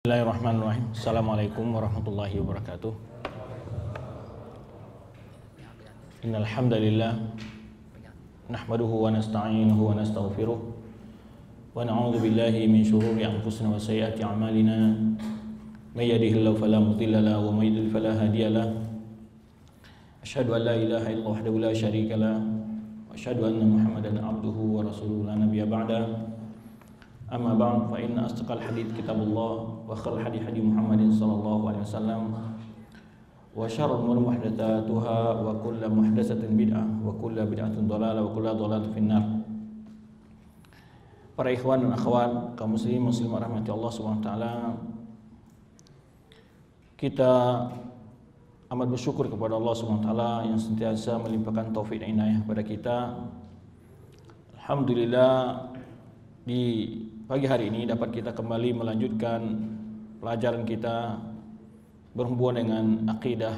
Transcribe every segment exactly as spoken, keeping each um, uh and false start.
Bismillahirrahmanirrahim. Assalamualaikum warahmatullahi wabarakatuh. Innal hamdalillah nahmaduhu wa nasta'inuhu wa nastaghfiruh wa na'udzu billahi min shururi anfusina wa sayyiati a'malina. May yahdihillahu fala mudilla lahu wa may yudlil fala hadiya lahu. Asyhadu an la ilaha illallah wahdahu la syarika lahu wa asyhadu anna Muhammadan abduhu wa rasuluhu la nabiyya ba'da. Amma ba'd, fa inna asdaqal hadits kitabullah wa khairal hadi hadi Muhammadin sallallahu alaihi wasallam wa syarrul umuri muhdatsatuha wa kullu muhdatsatin bid'ah wa kullu bid'atin dhalalah wa kullu dhalalatin finnar. Para ikhwan dan akhwat, kaum muslimin muslimat rahmati Allah Subhanahu wa taala, kita amat bersyukur kepada Allah Subhanahu wa taala yang sentiasa melimpahkan taufik dan inayah kepada kita. Alhamdulillah, di pagi hari ini dapat kita kembali melanjutkan pelajaran kita berhubungan dengan akidah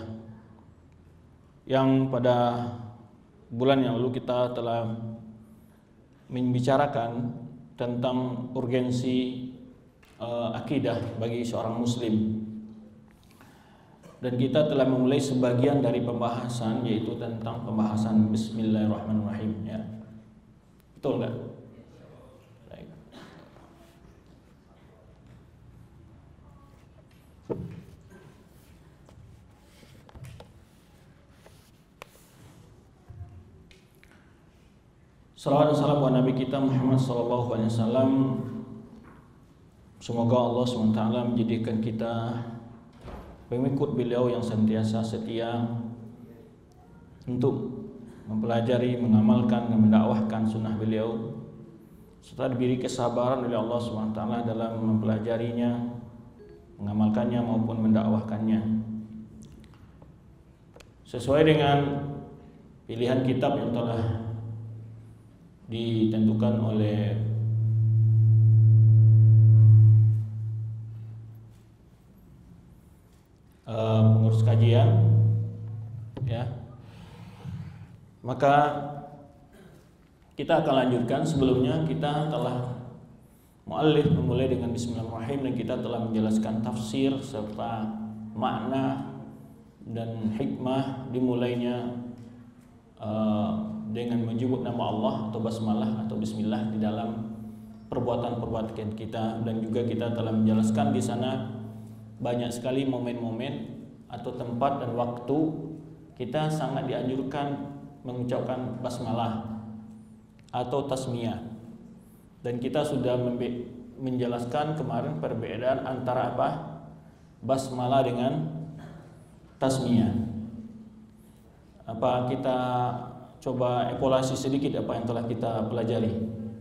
yang pada bulan yang lalu kita telah membicarakan tentang urgensi uh, akidah bagi seorang muslim. Dan kita telah memulai sebagian dari pembahasan, yaitu tentang pembahasan Bismillahirrahmanirrahim, ya. Betul enggak? Baik. Salawat dan salam buat Nabi kita Muhammad sallallahu alaihi wasallam. Semoga Allah subhanahu wa taala menjadikan kita pengikut beliau yang senantiasa setia untuk mempelajari, mengamalkan dan mendakwahkan sunnah beliau, serta diberi kesabaran oleh Allah subhanahu wa taala dalam mempelajarinya, mengamalkannya maupun mendakwahkannya sesuai dengan pilihan kitab yang telah ditentukan oleh Uh, pengurus kajian, ya. Maka kita akan lanjutkan. Sebelumnya kita telah muallif memulai dengan Bismillahirrahmanirrahim dan kita telah menjelaskan tafsir serta makna dan hikmah dimulainya uh, dengan menyebut nama Allah atau basmalah atau bismillah di dalam perbuatan-perbuatan kita, dan juga kita telah menjelaskan di sana banyak sekali momen-momen atau tempat dan waktu kita sangat dianjurkan mengucapkan basmalah atau tasmiyah. Dan kita sudah menjelaskan kemarin perbedaan antara apa? Basmalah dengan tasmiyah. Apa kita coba evaluasi sedikit apa yang telah kita pelajari?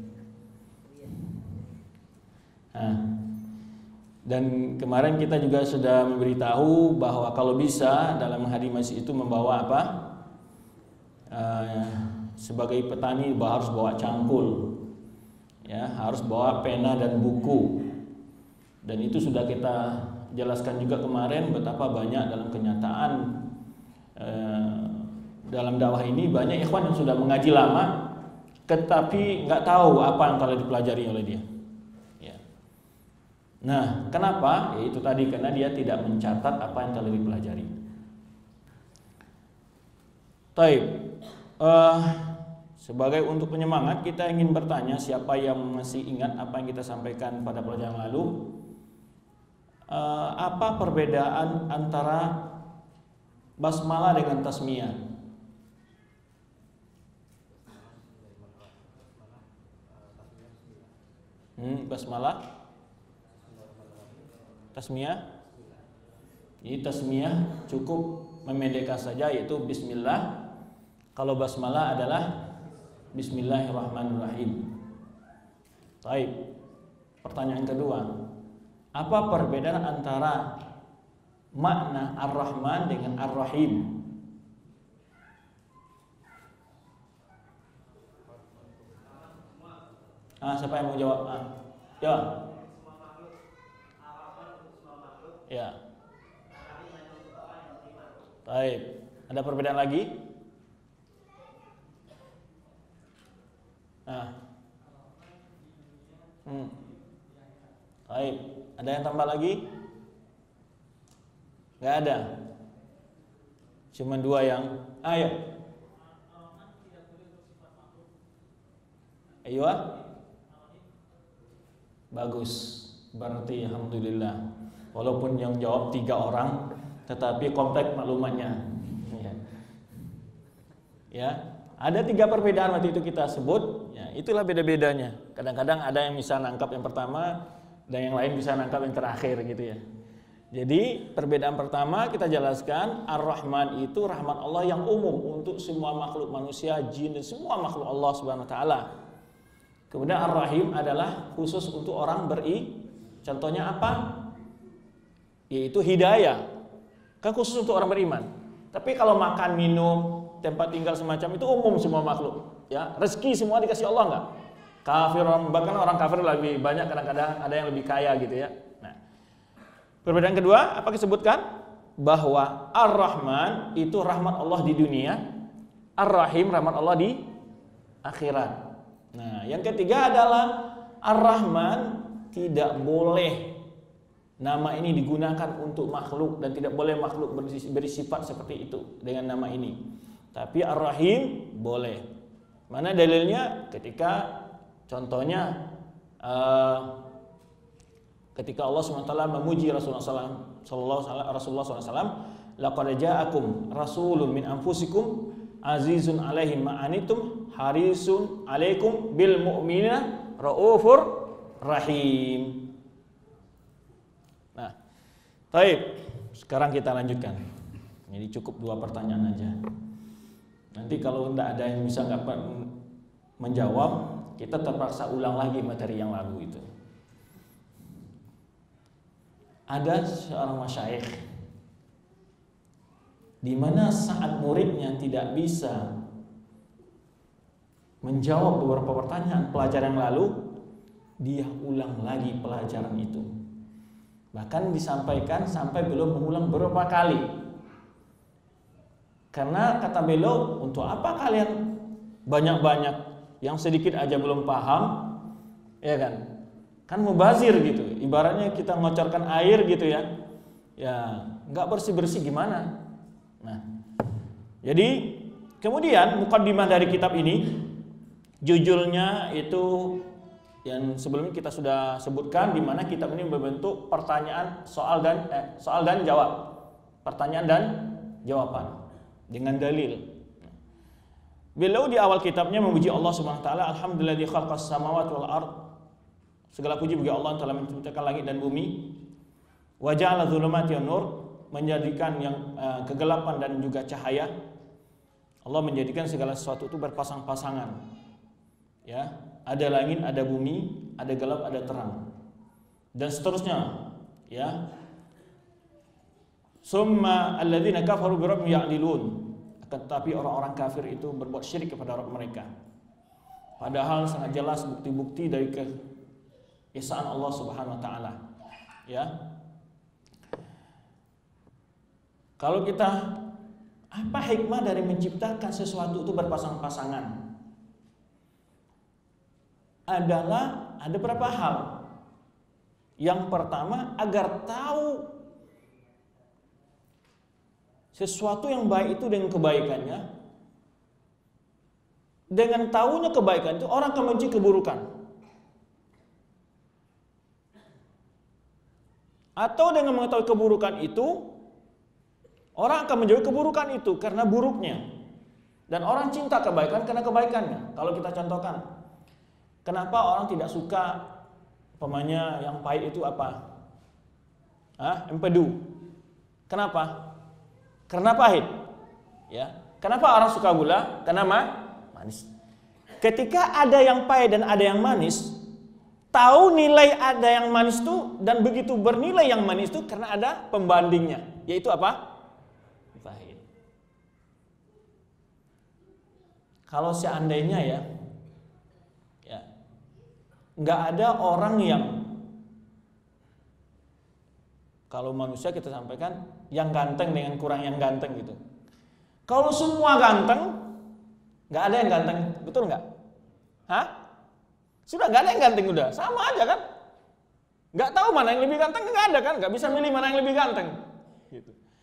Nah, dan kemarin kita juga sudah memberitahu bahwa kalau bisa dalam hadis masih itu membawa apa? Uh, sebagai petani harus bawa cangkul, ya, harus bawa pena dan buku. Dan itu sudah kita jelaskan juga kemarin betapa banyak dalam kenyataan uh, dalam dakwah ini banyak ikhwan yang sudah mengaji lama, tetapi nggak tahu apa yang telah dipelajari oleh dia. Nah, kenapa? Ya itu tadi, karena dia tidak mencatat apa yang telah dipelajari. Taib. Uh, sebagai untuk penyemangat, kita ingin bertanya siapa yang masih ingat apa yang kita sampaikan pada pelajaran lalu. Uh, apa perbedaan antara basmalah dengan tasmiyah? Hmm, basmalah, tasmiyah. Jadi tasmiyah cukup memendekkan saja, yaitu bismillah. Kalau basmalah adalah bismillahirrahmanirrahim. Baik. Pertanyaan kedua, apa perbedaan antara makna ar-Rahman dengan ar-Rahim? Ah, siapa yang mau jawab? Ah, jawab. Ya. Baik. Ada perbedaan lagi? Nah. Hmm. Baik. Ada yang tambah lagi? Nggak ada. Cuma dua yang ayat. Ayo. Bagus. Berarti alhamdulillah. Walaupun yang jawab tiga orang, tetapi kompleks maklumatnya. Ya. Ya. Ada tiga perbedaan waktu itu kita sebut, ya, itulah beda-bedanya. Kadang-kadang ada yang bisa nangkap yang pertama dan yang lain bisa nangkap yang terakhir gitu ya. Jadi perbedaan pertama kita jelaskan, Ar-Rahman itu rahmat Allah yang umum untuk semua makhluk manusia, jin dan semua makhluk Allah Subhanahu wa taala. Kemudian Ar-Rahim adalah khusus untuk orang beri. Contohnya apa? Yaitu hidayah. Kan khusus untuk orang beriman. Tapi kalau makan, minum, tempat tinggal semacam itu umum semua makhluk, ya. Rezeki semua dikasih Allah enggak? Kafir, bahkan orang kafir lebih banyak, kadang-kadang ada yang lebih kaya gitu ya. Nah, perbedaan kedua apa disebutkan? Bahwa Ar-Rahman itu rahmat Allah di dunia, Ar-Rahim rahmat Allah di akhirat. Nah, yang ketiga adalah Ar-Rahman tidak boleh nama ini digunakan untuk makhluk dan tidak boleh makhluk bersifat seperti itu dengan nama ini. Tapi Ar-Rahim boleh. Mana dalilnya? Ketika contohnya uh, ketika Allah subhanahu wa taala memuji Rasulullah sallallahu alaihi wasallam, laqad ja'akum rasulun min anfusikum azizun alaihi ma anitum harisun alaikum bil mu'minina raufur rahim. Nah, baik. Sekarang kita lanjutkan. Jadi cukup dua pertanyaan aja. Nanti kalau tidak ada yang bisa nggak menjawab, kita terpaksa ulang lagi materi yang lalu itu. Ada seorang masyayikh di mana saat muridnya tidak bisa menjawab beberapa pertanyaan pelajaran yang lalu, dia ulang lagi pelajaran itu. Bahkan disampaikan sampai belum mengulang beberapa kali. Karena kata beliau, untuk apa kalian banyak-banyak yang sedikit aja belum paham, ya kan? Kan mubazir gitu. Ibaratnya kita ngocorkan air gitu ya. Ya, nggak bersih-bersih gimana? Nah, jadi kemudian mukaddimah dari kitab ini, judulnya itu yang sebelumnya kita sudah sebutkan, di mana kitab ini berbentuk pertanyaan, soal dan eh, soal dan jawab, pertanyaan dan jawaban dengan dalil. Beliau di awal kitabnya memuji Allah Subhanahu wa taala, alhamdulilladzi khalaqas samawati wal ard. Segala puji bagi Allah yang telah menciptakan langit dan bumi. Wa ja'ala dzulumati wan nur, menjadikan yang uh, kegelapan dan juga cahaya. Allah menjadikan segala sesuatu itu berpasang-pasangan. Ya, ada langit, ada bumi, ada gelap, ada terang. Dan seterusnya, ya. Summa alladzina kafaru bi rabbihim ya'dilun. Tetapi orang-orang kafir itu berbuat syirik kepada Rabb mereka. Padahal sangat jelas bukti-bukti dari keesaan Allah Subhanahu wa taala. Ya. Kalau kita, apa hikmah dari menciptakan sesuatu itu berpasang-pasangan? Adalah ada beberapa hal. Yang pertama, agar tahu sesuatu yang baik itu dengan kebaikannya. Dengan tahunya kebaikan itu orang akan membenci keburukan. Atau dengan mengetahui keburukan itu, orang akan menjauhi keburukan itu karena buruknya. Dan orang cinta kebaikan karena kebaikannya. Kalau kita contohkan, kenapa orang tidak suka pemanya yang pahit itu apa? Hah? Empedu. Kenapa? Karena pahit. Ya. Kenapa orang suka gula? Karena ma manis. Ketika ada yang pahit dan ada yang manis, tahu nilai ada yang manis itu dan begitu bernilai yang manis itu karena ada pembandingnya, yaitu apa? Pahit. Kalau seandainya ya, ya nggak ada orang yang, kalau manusia kita sampaikan yang ganteng dengan kurang yang ganteng gitu. Kalau semua ganteng, nggak ada yang ganteng, betul nggak? Hah? Sudah nggak ada yang ganteng udah, sama aja kan? Nggak tahu mana yang lebih ganteng, nggak ada kan? Nggak bisa milih mana yang lebih ganteng. Gitu.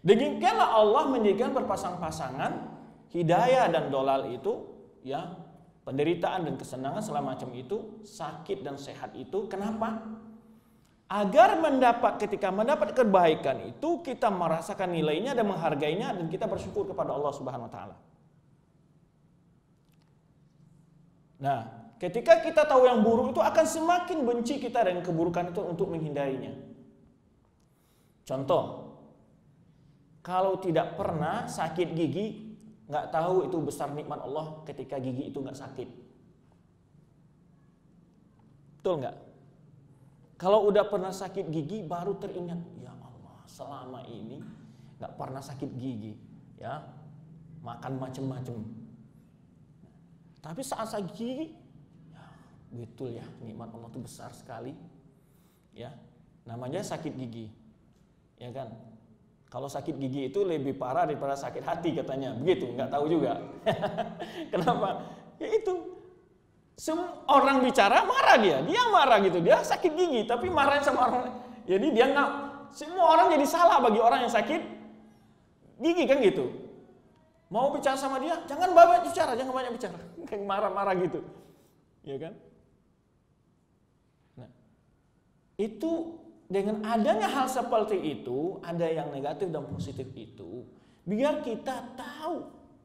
Demikianlah Allah menjadikan berpasang-pasangan hidayah dan dolal itu, ya, penderitaan dan kesenangan segala macam itu, sakit dan sehat itu. Kenapa? Agar mendapat ketika mendapat kebaikan itu kita merasakan nilainya dan menghargainya dan kita bersyukur kepada Allah Subhanahu wa taala. Nah, ketika kita tahu yang buruk itu akan semakin benci kita dengan keburukan itu untuk menghindarinya. Contoh, kalau tidak pernah sakit gigi, nggak tahu itu besar nikmat Allah ketika gigi itu nggak sakit. Betul nggak? Kalau udah pernah sakit gigi, baru teringat, ya Allah, selama ini nggak pernah sakit gigi, ya, makan macem-macem. Tapi saat sakit gigi, ya, betul ya, nikmat Allah itu besar sekali, ya, namanya sakit gigi, ya kan? Kalau sakit gigi itu lebih parah daripada sakit hati katanya, begitu, nggak tahu juga. Kenapa? Ya itu, semua orang bicara marah dia, dia marah gitu, dia sakit gigi, tapi marahin sama orang. Jadi dia nggak, semua orang jadi salah bagi orang yang sakit gigi kan gitu. Mau bicara sama dia, jangan banyak bicara, jangan banyak bicara, kayak marah-marah gitu, ya kan? Nah, itu. Dengan adanya hal seperti itu, ada yang negatif dan positif itu, biar kita tahu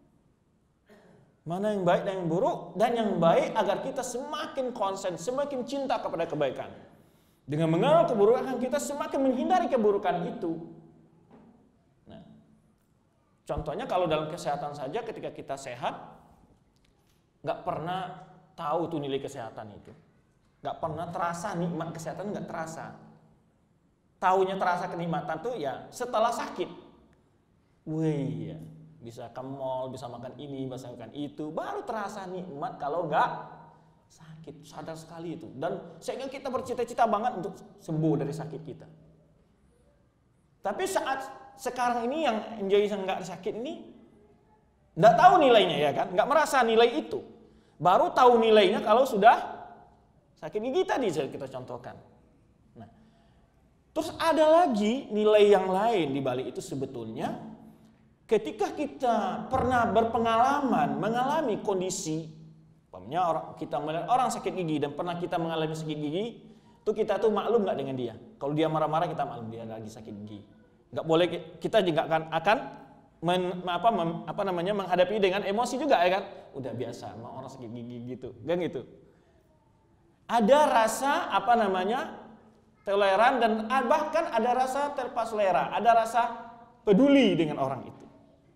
mana yang baik dan yang buruk, dan yang baik agar kita semakin konsen, semakin cinta kepada kebaikan. Dengan mengenal keburukan, kita semakin menghindari keburukan itu. Nah, contohnya kalau dalam kesehatan saja, ketika kita sehat, nggak pernah tahu tuh nilai kesehatan itu, nggak pernah terasa nikmat kesehatan, nggak terasa. Taunya terasa kenikmatan tuh ya setelah sakit. Wih, ya, bisa ke mall, bisa makan ini, bisa makan itu, baru terasa nikmat kalau nggak sakit. Sadar sekali itu. Dan sehingga kita bercita-cita banget untuk sembuh dari sakit kita. Tapi saat sekarang ini yang jadi nggak sakit ini, nggak tahu nilainya ya kan, nggak merasa nilai itu. Baru tahu nilainya kalau sudah sakit gigi tadi kita contohkan. Terus ada lagi nilai yang lain di balik itu sebetulnya ketika kita pernah berpengalaman mengalami kondisi, umpamanya orang kita melihat orang sakit gigi dan pernah kita mengalami sakit gigi, itu kita tuh maklum nggak dengan dia? Kalau dia marah-marah kita maklum dia lagi sakit gigi. Nggak boleh, kita juga akan akan men, apa, mem, apa namanya menghadapi dengan emosi juga ya kan? Udah biasa, mau orang sakit gigi gitu, kan gitu. Ada rasa apa namanya? Toleran dan bahkan ada rasa terpas selera, ada rasa peduli dengan orang itu.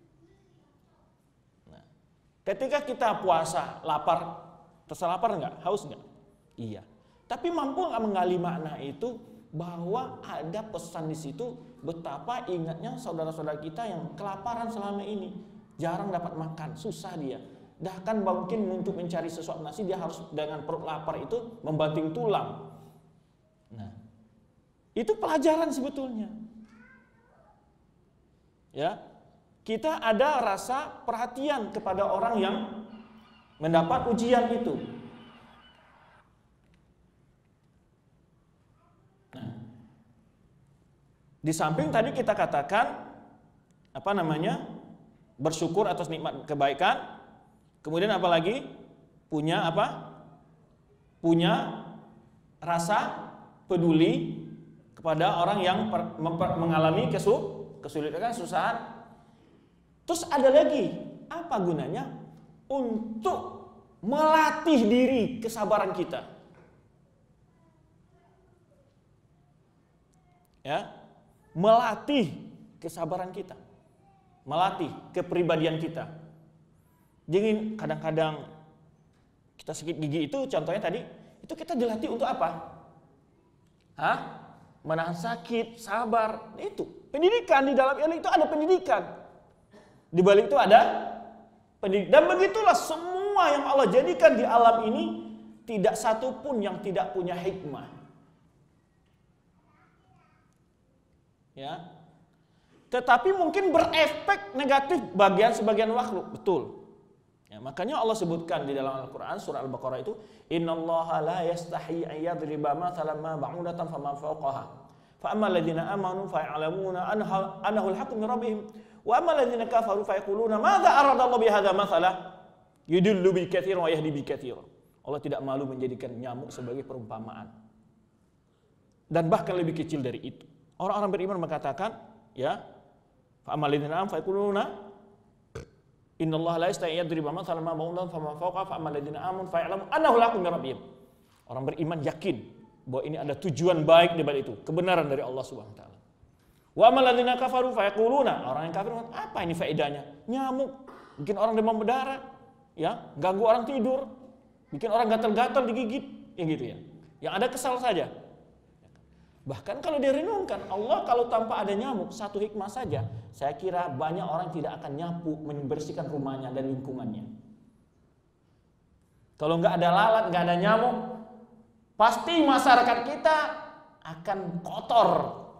Nah, ketika kita puasa, lapar, terasa lapar nggak? Haus nggak? Iya. Tapi mampu nggak menggali makna itu bahwa ada pesan di situ betapa ingatnya saudara-saudara kita yang kelaparan selama ini, jarang dapat makan, susah dia. Bahkan mungkin untuk mencari sesuatu nasi dia harus dengan perut lapar itu membanting tulang. Nah, itu pelajaran sebetulnya. Ya, kita ada rasa perhatian kepada orang yang mendapat ujian itu. Nah, di samping tadi kita katakan apa namanya? Bersyukur atas nikmat kebaikan. Kemudian apa lagi? Punya apa? Punya rasa peduli kepada orang yang per, memper, mengalami kesu, kesulitan, kesusahan. Terus ada lagi, apa gunanya? Untuk melatih diri kesabaran kita. Ya, melatih kesabaran kita. Melatih kepribadian kita. Jadi kadang-kadang kita sakit gigi itu contohnya tadi, itu kita dilatih untuk apa? Hah? Menahan sakit, sabar, itu pendidikan. Di dalam ilmu itu ada pendidikan. Di balik itu ada pendidikan. Dan begitulah semua yang Allah jadikan di alam ini, tidak satu pun yang tidak punya hikmah. Ya. Tetapi mungkin berefek negatif bagian sebagian makhluk, betul. Ya, makanya Allah sebutkan di dalam Al-Quran surah Al-Baqarah itu, innallaha la yastahi an yadriba mathalan ma ba'udatan fama fawqaha Fa ammal ladzina amanu fa ya'lamuna annahu al-haqqu min rabbihim wa ammal ladzina kafaru fa yaquluna madza arada Allah bi hadza mathala yudillu bi katsiran wa yahdi bi katsiran. Allah tidak malu menjadikan nyamuk sebagai perumpamaan. Dan bahkan lebih kecil dari itu. Orang-orang beriman mengatakan, ya, fa ammal ladzina amanu fa yaquluna innallaha la yasta'i yadriba mathalan ma ba'udan fama fawqa fa ammal ladzina amanu fa ya'lamu annahu al-haqqu min rabbihim. Orang beriman yakin bahwa ini ada tujuan baik di balik itu, kebenaran dari Allah Subhanahu wa taala. Wa ammal ladzina kafaru fa yaquluna, orang yang kafir apa ini faedahnya? Nyamuk, bikin orang demam berdarah, ya, ganggu orang tidur, bikin orang gatal-gatal digigit, yang gitu ya. Yang ada kesal saja. Bahkan kalau direnungkan, Allah kalau tanpa ada nyamuk, satu hikmah saja, saya kira banyak orang tidak akan nyapu, membersihkan rumahnya dan lingkungannya. Kalau nggak ada lalat, nggak ada nyamuk, pasti masyarakat kita akan kotor,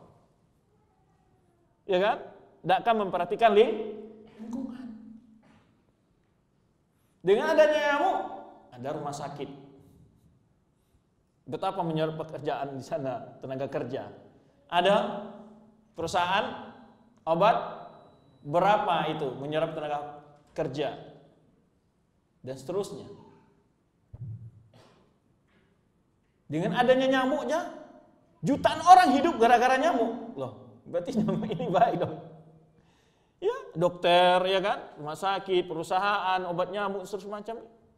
ya kan? Tidak akan memperhatikan lingkungan. Dengan adanya nyamuk, ada rumah sakit. Betapa menyerap pekerjaan di sana, tenaga kerja. Ada perusahaan obat, berapa itu menyerap tenaga kerja, dan seterusnya. Dengan adanya nyamuknya, jutaan orang hidup gara-gara nyamuk. Loh, berarti nyamuk ini baik dong. Ya, dokter, ya kan, rumah sakit, perusahaan, obat nyamuk, seterusnya macam.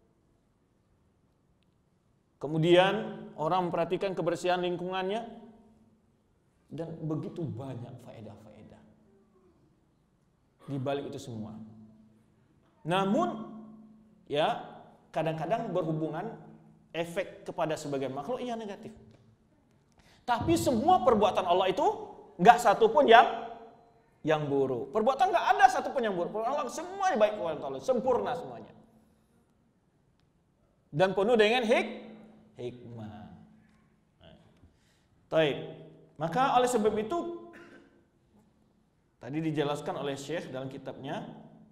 Kemudian orang memperhatikan kebersihan lingkungannya, dan begitu banyak faedah-faedah di balik itu semua. Namun, ya, kadang-kadang berhubungan efek kepada sebagian makhluk iya negatif. Tapi semua perbuatan Allah itu nggak satu pun yang yang buruk. Perbuatan nggak ada satu pun yang buruk. Perbuatan Allah semuanya baik kepada Allah, sempurna semuanya. Dan penuh dengan hik hikmah. Baik. Maka oleh sebab itu tadi dijelaskan oleh Syekh dalam kitabnya,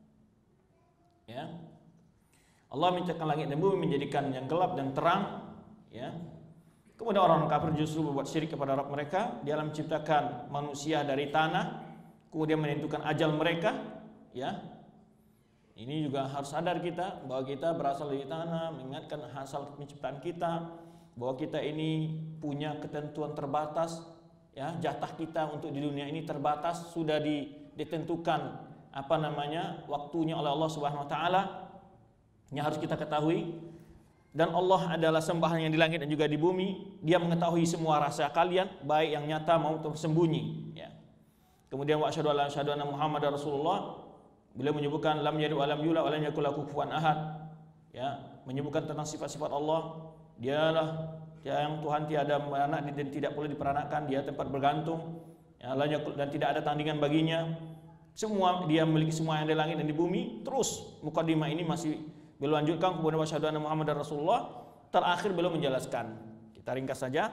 ya. Allah menciptakan langit dan bumi, menjadikan yang gelap dan terang, ya. Kemudian orang kafir justru berbuat syirik kepada Rabb mereka. Dia menciptakan manusia dari tanah, kemudian menentukan ajal mereka, ya. Ini juga harus sadar kita bahwa kita berasal dari tanah, mengingatkan asal penciptaan kita, bahwa kita ini punya ketentuan terbatas, ya. Jatah kita untuk di dunia ini terbatas, sudah ditentukan apa namanya waktunya oleh Allah Subhanahu wa taala. Yang harus kita ketahui, dan Allah adalah sembahan yang di langit dan juga di bumi. Dia mengetahui semua rasa kalian, baik yang nyata maupun tersembunyi, ya. Kemudian wa asyhadu alla ilaha illallah Muhammadar Rasulullah, beliau menyebutkan lam yalid wa lam yulad wa lam yakul lahu kufuwan ahad, ya, menyebutkan tentang sifat-sifat Allah. Dialah yang Tuhan tiada anak dan tidak boleh diperanakan, dia tempat bergantung, ya, dan tidak ada tandingan baginya. Semua dia memiliki semua yang di langit dan di bumi. Terus mukadimah ini masih beliau lanjutkan, kemudian wasyhadu anna Muhammadar Rasulullah. Terakhir beliau menjelaskan, kita ringkas saja.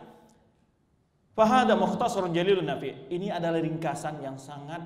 Fahada mukhtasarun jalilun nafi. Ini adalah ringkasan yang sangat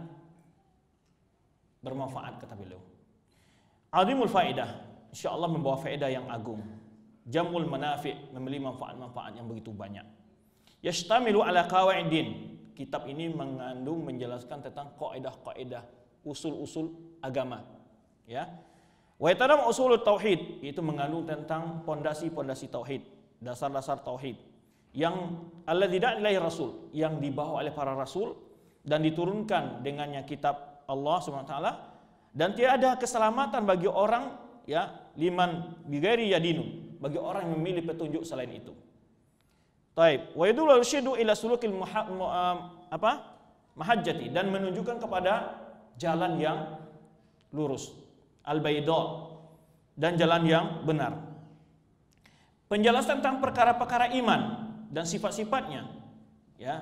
bermanfaat, kata beliau. Azimul faedah, insyaallah membawa faedah yang agung. Jamul manafi, memiliki manfaat-manfaat yang begitu banyak. Yashtamilu ala qawaidin. Kitab ini mengandung menjelaskan tentang kaidah-kaidah, usul-usul agama, ya. Wa yatadam usulut tauhid, itu mengandung tentang pondasi-pondasi tauhid, dasar-dasar tauhid yang alladzi da'a ilaihi rasul, yang dibawa oleh para rasul dan diturunkan dengannya kitab Allah Subhanahu wa taala, dan tiada keselamatan bagi orang, ya, liman bighairi yadinu, bagi orang yang memilih petunjuk selain itu. Taib, wa yadullu syiddu ila sulukil muha, mu, um, apa? mahajjati, dan menunjukkan kepada jalan yang lurus, al-bayda, dan jalan yang benar. Penjelasan tentang perkara-perkara iman dan sifat-sifatnya, ya.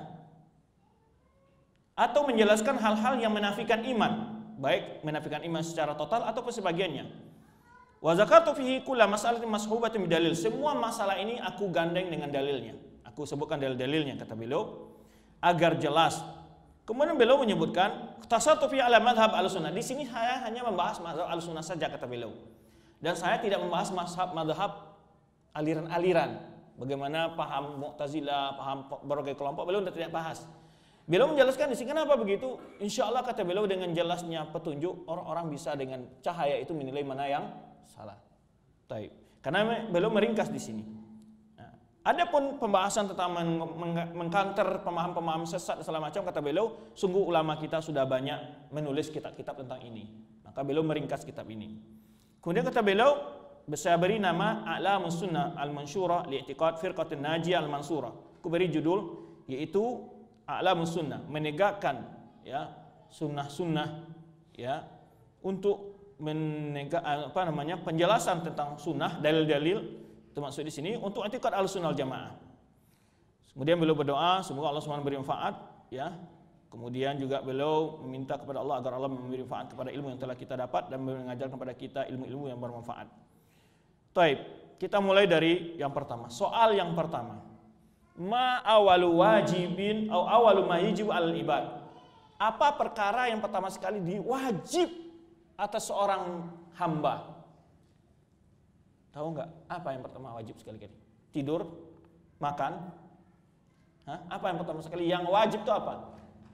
Atau menjelaskan hal-hal yang menafikan iman, baik menafikan iman secara total ataupun sebagiannya. Wa zakartu fihi kulla mas'alatin mashubatin bidalil. Semua masalah ini aku gandeng dengan dalilnya. Aku sebutkan dalil-dalilnya, kata beliau, agar jelas. Kemudian beliau menyebutkan tasawwuf fi ala madhhab al-sunnah. Di sini saya hanya membahas mazhab al-sunnah saja, kata beliau. Dan saya tidak membahas mazhab-mazhab aliran-aliran. Bagaimana paham Mu'tazilah, paham berbagai kelompok, beliau tidak bahas. Beliau menjelaskan di sini kenapa begitu? Insya Allah kata beliau dengan jelasnya petunjuk orang-orang bisa dengan cahaya itu menilai mana yang salah. Taib. Karena beliau meringkas di sini. Nah, adapun pembahasan tentang mengcounter pemahaman-pemahaman sesat dan segala macam kata beliau, sungguh ulama kita sudah banyak menulis kitab-kitab tentang ini. Maka beliau meringkas kitab ini. Kemudian kata beliau, saya beri nama A'lamus Sunnah Al-Mansyurah Li'tiqad Firqatin Najiyah Al-Mansurah. Aku beri judul yaitu A'lamus Sunnah, menegakkan ya sunnah-sunnah ya untuk menegak apa namanya penjelasan tentang sunnah, dalil-dalil itu maksud di sini untuk i'tiqad Ahlussunnah wal Jamaah. Kemudian beliau berdoa semoga Allah subhanahu wa taala beri manfaat ya. Kemudian juga beliau meminta kepada Allah agar Allah memberi manfaat kepada ilmu yang telah kita dapat dan mengajarkan kepada kita ilmu-ilmu yang bermanfaat. Baik, kita mulai dari yang pertama. Soal yang pertama. Ma awalu wajibin atau awalu ma yajibu alal ibad. Apa perkara yang pertama sekali diwajib atas seorang hamba? Tahu enggak? Apa yang pertama wajib sekali-kali? Tidur, makan. Hah? Apa yang pertama sekali yang wajib itu apa?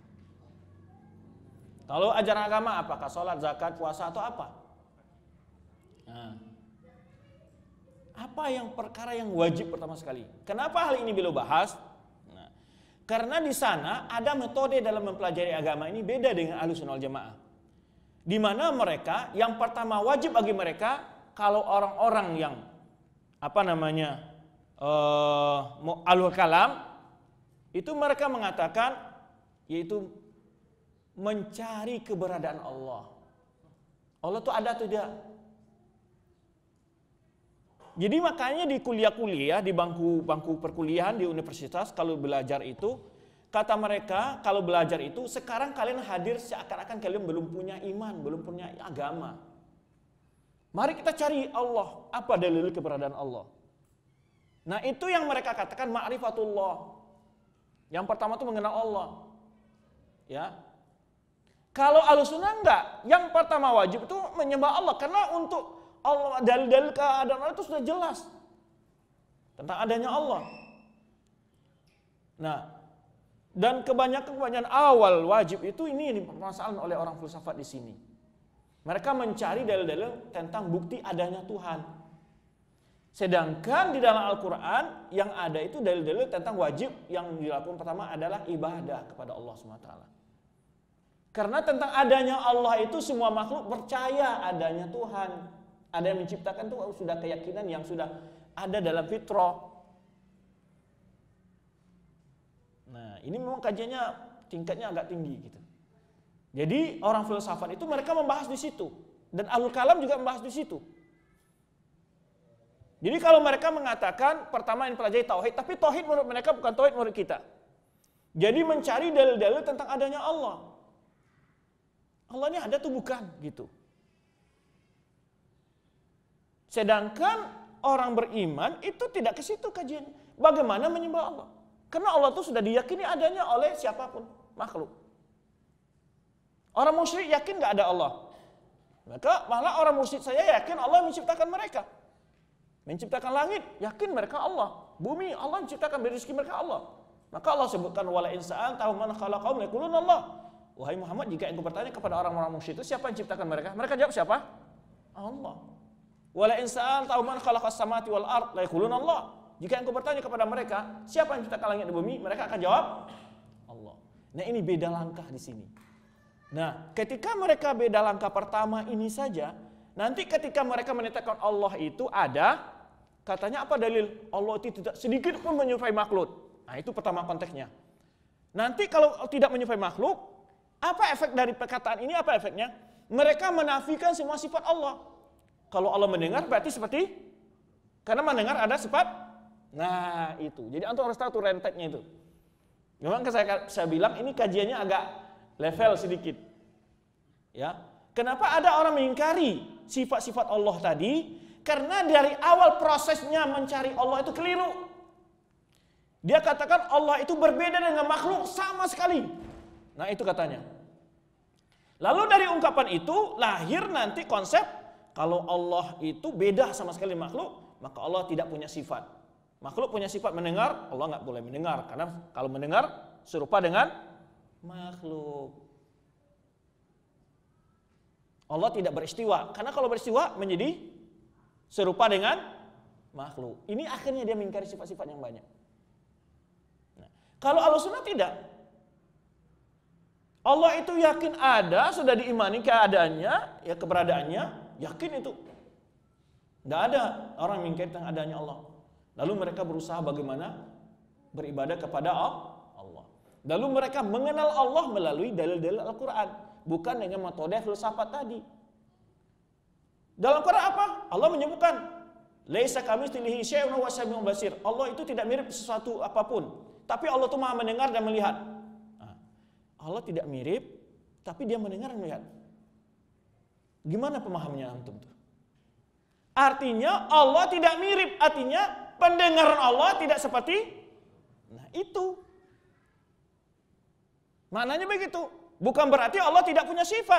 Kalau ajaran agama apakah sholat, zakat, puasa atau apa? Nah. Apa yang perkara yang wajib pertama sekali? Kenapa hal ini beliau bahas? Nah, karena di sana ada metode dalam mempelajari agama ini beda dengan Ahlussunnah wal Jamaah. Di mana mereka yang pertama wajib bagi mereka kalau orang-orang yang apa namanya uh, ahlul kalam itu mereka mengatakan yaitu mencari keberadaan Allah. Allah itu ada atau tidak? Jadi makanya di kuliah-kuliah, di bangku-bangku perkuliahan di universitas kalau belajar itu, kata mereka kalau belajar itu sekarang kalian hadir seakan-akan kalian belum punya iman, belum punya agama. Mari kita cari Allah, apa dalil keberadaan Allah. Nah itu yang mereka katakan ma'rifatullah. Yang pertama itu mengenal Allah. Ya. Kalau Ahlussunnah enggak, yang pertama wajib itu menyembah Allah karena untuk Allah dalil-dalil keadaan Allah itu sudah jelas tentang adanya Allah. Nah, dan kebanyakan-kebanyakan awal wajib itu ini permasalahan oleh orang filsafat di sini. Mereka mencari dalil-dalil tentang bukti adanya Tuhan. Sedangkan di dalam Al-Quran yang ada itu dalil-dalil tentang wajib yang dilakukan pertama adalah ibadah kepada Allah subhanahu wa taala. Karena tentang adanya Allah itu semua makhluk percaya adanya Tuhan. Ada yang menciptakan itu sudah keyakinan yang sudah ada dalam fitrah. Nah, ini memang kajiannya tingkatnya agak tinggi gitu. Jadi orang filsafat itu mereka membahas di situ dan ahlul kalam juga membahas di situ. Jadi kalau mereka mengatakan pertama yang pelajari tauhid, tapi tauhid menurut mereka bukan tauhid menurut kita. Jadi mencari dalil-dalil tentang adanya Allah. Allah ini ada tuh bukan gitu. Sedangkan orang beriman itu tidak ke situ kajian. Bagaimana menyembah Allah? Karena Allah itu sudah diyakini adanya oleh siapapun makhluk. Orang musyrik yakin nggak ada Allah. Maka malah orang musyrik saya yakin Allah menciptakan mereka. Menciptakan langit, yakin mereka Allah. Bumi, Allah menciptakan rezeki mereka Allah. Maka Allah sebutkan wala in sa'alta man khalaqahum yaquluna Allah. Wahai Muhammad, jika engkau bertanya kepada orang-orang musyrik itu siapa yang menciptakan mereka? Mereka jawab siapa? Allah. Wala in sa'alta man khalaqas samawati wal ard la yaquluna Allah. Jika engkau bertanya kepada mereka, siapa yang menciptakan langit dan bumi? Mereka akan jawab Allah. Nah, ini beda langkah di sini. Nah, ketika mereka beda langkah pertama ini saja, nanti ketika mereka menetapkan Allah itu ada, katanya apa dalil? Allah itu tidak sedikit pun menyerupai makhluk. Nah, itu pertama konteksnya. Nanti kalau tidak menyerupai makhluk, apa efek dari perkataan ini? Apa efeknya? Mereka menafikan semua sifat Allah. Kalau Allah mendengar berarti seperti karena mendengar ada sifat. Nah, itu. Jadi antum harus tahu tuh rentetnya itu. Memang saya saya bilang ini kajiannya agak level sedikit. Ya. Kenapa ada orang mengingkari sifat-sifat Allah tadi? Karena dari awal prosesnya mencari Allah itu keliru. Dia katakan Allah itu berbeda dengan makhluk sama sekali. Nah, itu katanya. Lalu dari ungkapan itu lahir nanti konsep kalau Allah itu beda sama sekali makhluk, maka Allah tidak punya sifat. Makhluk punya sifat mendengar, Allah nggak boleh mendengar karena kalau mendengar serupa dengan makhluk. Allah tidak beristiwa, karena kalau beristiwa menjadi serupa dengan makhluk. Ini akhirnya dia mengingkari sifat-sifat yang banyak. Nah, kalau Ahlussunnah tidak. Allah itu yakin ada, sudah diimani keadaannya, ya keberadaannya, yakin itu. Tidak ada orang yang mengingkari tentang adanya Allah. Lalu mereka berusaha bagaimana beribadah kepada Allah. Lalu mereka mengenal Allah melalui dalil-dalil Al-Quran, bukan dengan metode filsafat tadi. Dalam Quran apa? Allah menyebutkan, laisa kamitslihi syai'un wa huwas samiul basir. Allah itu tidak mirip sesuatu apapun, tapi Allah itu Maha mendengar dan melihat. Nah, Allah tidak mirip, tapi Dia mendengar dan melihat. Gimana pemahamannya antum tuh? Artinya Allah tidak mirip, artinya pendengaran Allah tidak seperti. Nah itu maknanya begitu. Bukan berarti Allah tidak punya sifat,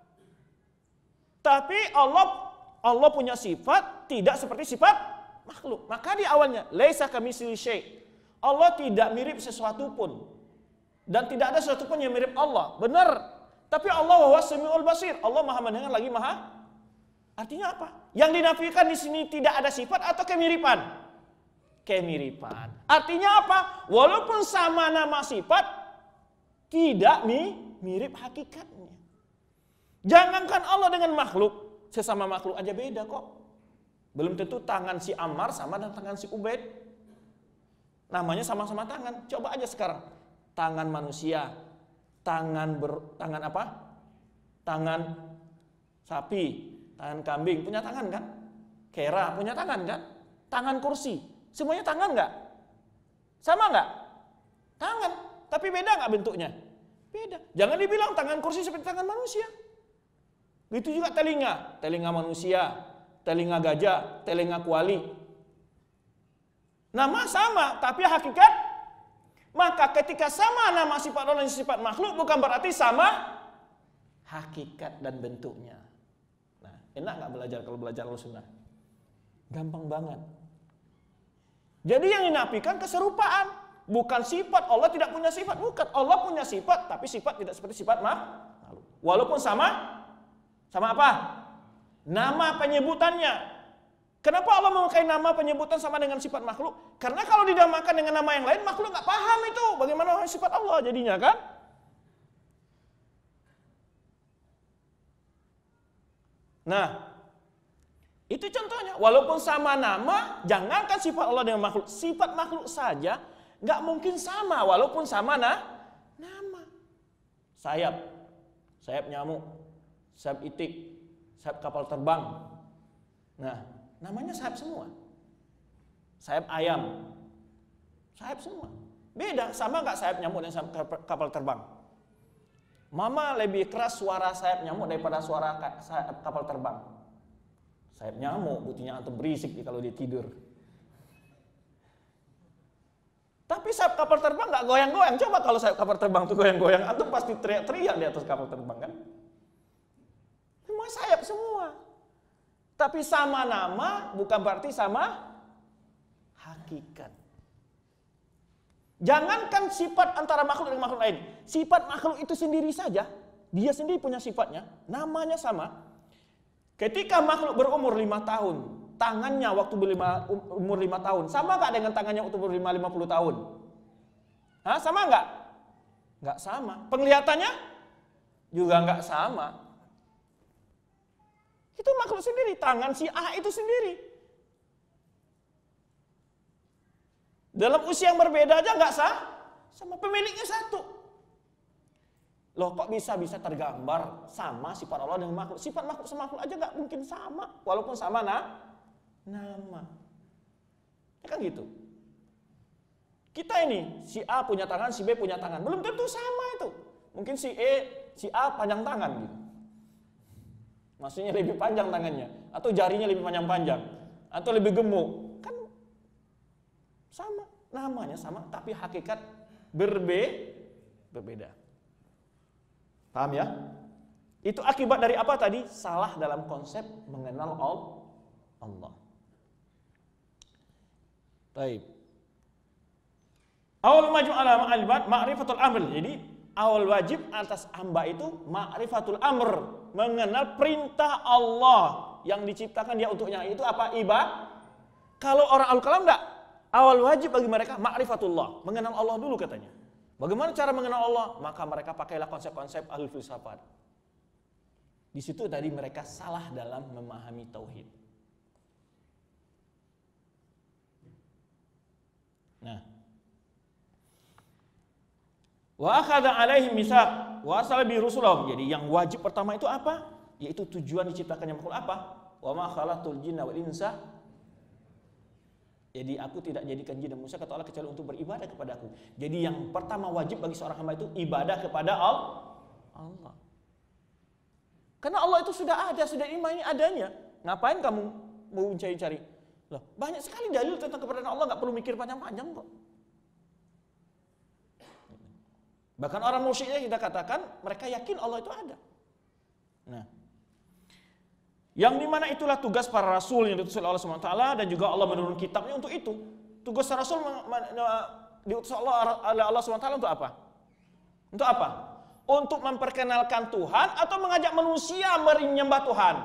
tapi Allah Allah punya sifat tidak seperti sifat makhluk. Maka di awalnya laisa kamitslihi syai', Allah tidak mirip sesuatu pun, dan tidak ada sesuatu pun yang mirip Allah. Benar. Tapi Allah huwas samiul basir, Allah Maha mendengar lagi Maha. Artinya apa? Yang dinafikan di sini tidak ada sifat atau kemiripan? Kemiripan. Artinya apa? Walaupun sama nama sifat, tidak mirip hakikatnya. Jangankan Allah dengan makhluk, sesama makhluk aja beda kok. Belum tentu tangan si Ammar sama dengan tangan si Ubaid. Namanya sama-sama tangan. Coba aja sekarang. Tangan manusia, tangan ber, tangan apa? Tangan sapi, tangan kambing, punya tangan kan? Kera punya tangan kan? Tangan kursi, semuanya tangan nggak? Sama nggak? Tangan, tapi beda nggak bentuknya? Beda. Jangan dibilang tangan kursi seperti tangan manusia. Begitu juga telinga, telinga manusia, telinga gajah, telinga kuali. Nama sama, tapi hakikat. Maka ketika sama nama sifat Allah dan sifat makhluk, bukan berarti sama hakikat dan bentuknya. Enak nggak belajar kalau belajar Ahlussunnah? Gampang banget. Jadi yang dinafikan keserupaan, bukan sifat. Allah tidak punya sifat, bukan. Allah punya sifat, tapi sifat tidak seperti sifat makhluk. Walaupun sama, sama apa? Nama penyebutannya. Kenapa Allah memakai nama penyebutan sama dengan sifat makhluk? Karena kalau dinamakan dengan nama yang lain, makhluk nggak paham itu bagaimana sifat Allah jadinya kan? Nah, itu contohnya. Walaupun sama nama, jangankan sifat Allah dengan makhluk, sifat makhluk saja nggak mungkin sama walaupun sama nah, nama. Sayap, sayap nyamuk, sayap itik, sayap kapal terbang. Nah, namanya sayap semua. Sayap ayam, sayap semua. Beda, sama nggak sayap nyamuk dan sayap kapal terbang? Mama lebih keras suara sayap nyamuk daripada suara sayap kapal terbang. Sayap nyamuk buktinya antum berisik kalau dia tidur. Tapi sayap kapal terbang nggak goyang-goyang. Coba kalau sayap kapal terbang tuh goyang-goyang, antum pasti teriak-teriak di atas kapal terbang kan? Semua sayap semua. Tapi sama nama bukan berarti sama hakikat. Jangankan sifat antara makhluk dengan makhluk lain, sifat makhluk itu sendiri saja, dia sendiri punya sifatnya, namanya sama. Ketika makhluk berumur lima tahun, tangannya waktu berlima, umur lima tahun, sama nggak dengan tangannya waktu umur lima puluh tahun? Hah, sama nggak? Nggak sama. Penglihatannya juga nggak sama. Itu makhluk sendiri, tangan si A itu sendiri. Dalam usia yang berbeda aja nggak sah, sama pemiliknya satu. Loh kok bisa-bisa tergambar sama sifat Allah dengan makhluk? Sifat makhluk sama makhluk aja nggak mungkin sama, walaupun sama nah, nama. Ya kan gitu. Kita ini, si A punya tangan, si B punya tangan, belum tentu sama itu. Mungkin si E, si A panjang tangan gitu. Maksudnya lebih panjang tangannya, atau jarinya lebih panjang-panjang, atau lebih gemuk. Sama, namanya sama, tapi hakikat berbe berbeda. Paham ya? Itu akibat dari apa tadi? Salah dalam konsep mengenal Allah. Baik. Awal maju ala ma'alibat ma'rifatul amr. Jadi awal wajib atas hamba itu ma'rifatul amr, mengenal perintah Allah yang diciptakan dia untuknya. Itu apa? Ibadah. Kalau orang al-kalam enggak, awal wajib bagi mereka ma'rifatullah, mengenal Allah dulu katanya. Bagaimana cara mengenal Allah? Maka mereka pakailah konsep-konsep ahli filsafat. Di situ tadi mereka salah dalam memahami tauhid. Nah, wa akhadha alaihim mitsaq wa arsala bi rusulahum. Jadi yang wajib pertama itu apa? Yaitu tujuan diciptakannya makhluk apa? Wa ma khalaqtul jinna wal insa. Jadi aku tidak jadikan jin dan manusia kata Allah kecuali untuk beribadah kepada aku. Jadi yang pertama wajib bagi seorang hamba itu ibadah kepada Allah. Karena Allah itu sudah ada, sudah imani adanya. Ngapain kamu mau cari-cari? Loh, banyak sekali dalil tentang keberadaan Allah, nggak perlu mikir panjang-panjang kok. Bahkan orang musyriknya kita katakan mereka yakin Allah itu ada. Nah, yang dimana itulah tugas para rasul yang diutus oleh Allah subhanahu wa taala dan juga Allah menurunkan kitabnya untuk itu. Tugas rasul diutus Allah oleh Allah subhanahu wa taala untuk apa? Untuk apa? Untuk memperkenalkan Tuhan atau mengajak manusia menyembah Tuhan.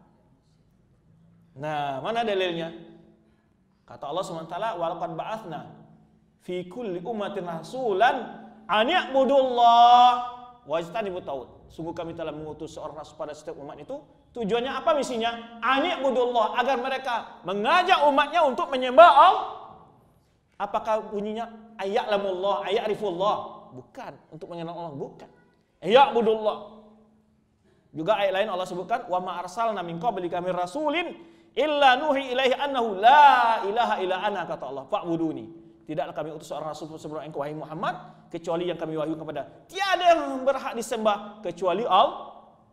Nah, mana dalilnya? Kata Allah subhanahu wa taala, "Wa laqad ba'atsna fi kulli ummatin rasulan an ya'budullah wa yajtanibut taghut." Sungguh kami telah mengutus seorang rasul pada setiap umat itu. Tujuannya apa misinya? An ya'budullah, agar mereka mengajak umatnya untuk menyembah Allah. Apakah bunyinya ayya'lamullah, ayya'rifullah? Bukan, untuk mengenal Allah, bukan. Ya'budullah. Juga ayat lain Allah sebutkan, "Wa ma arsalna min qablika min rasulin illa nuhi ilaihi annahu la ilaha illa ana," kata Allah, "Fa'buduni." Tidaklah kami utus seorang rasul sebelum engkau wahai Muhammad kecuali yang kami wahyu kepada tiada yang berhak disembah kecuali Allah.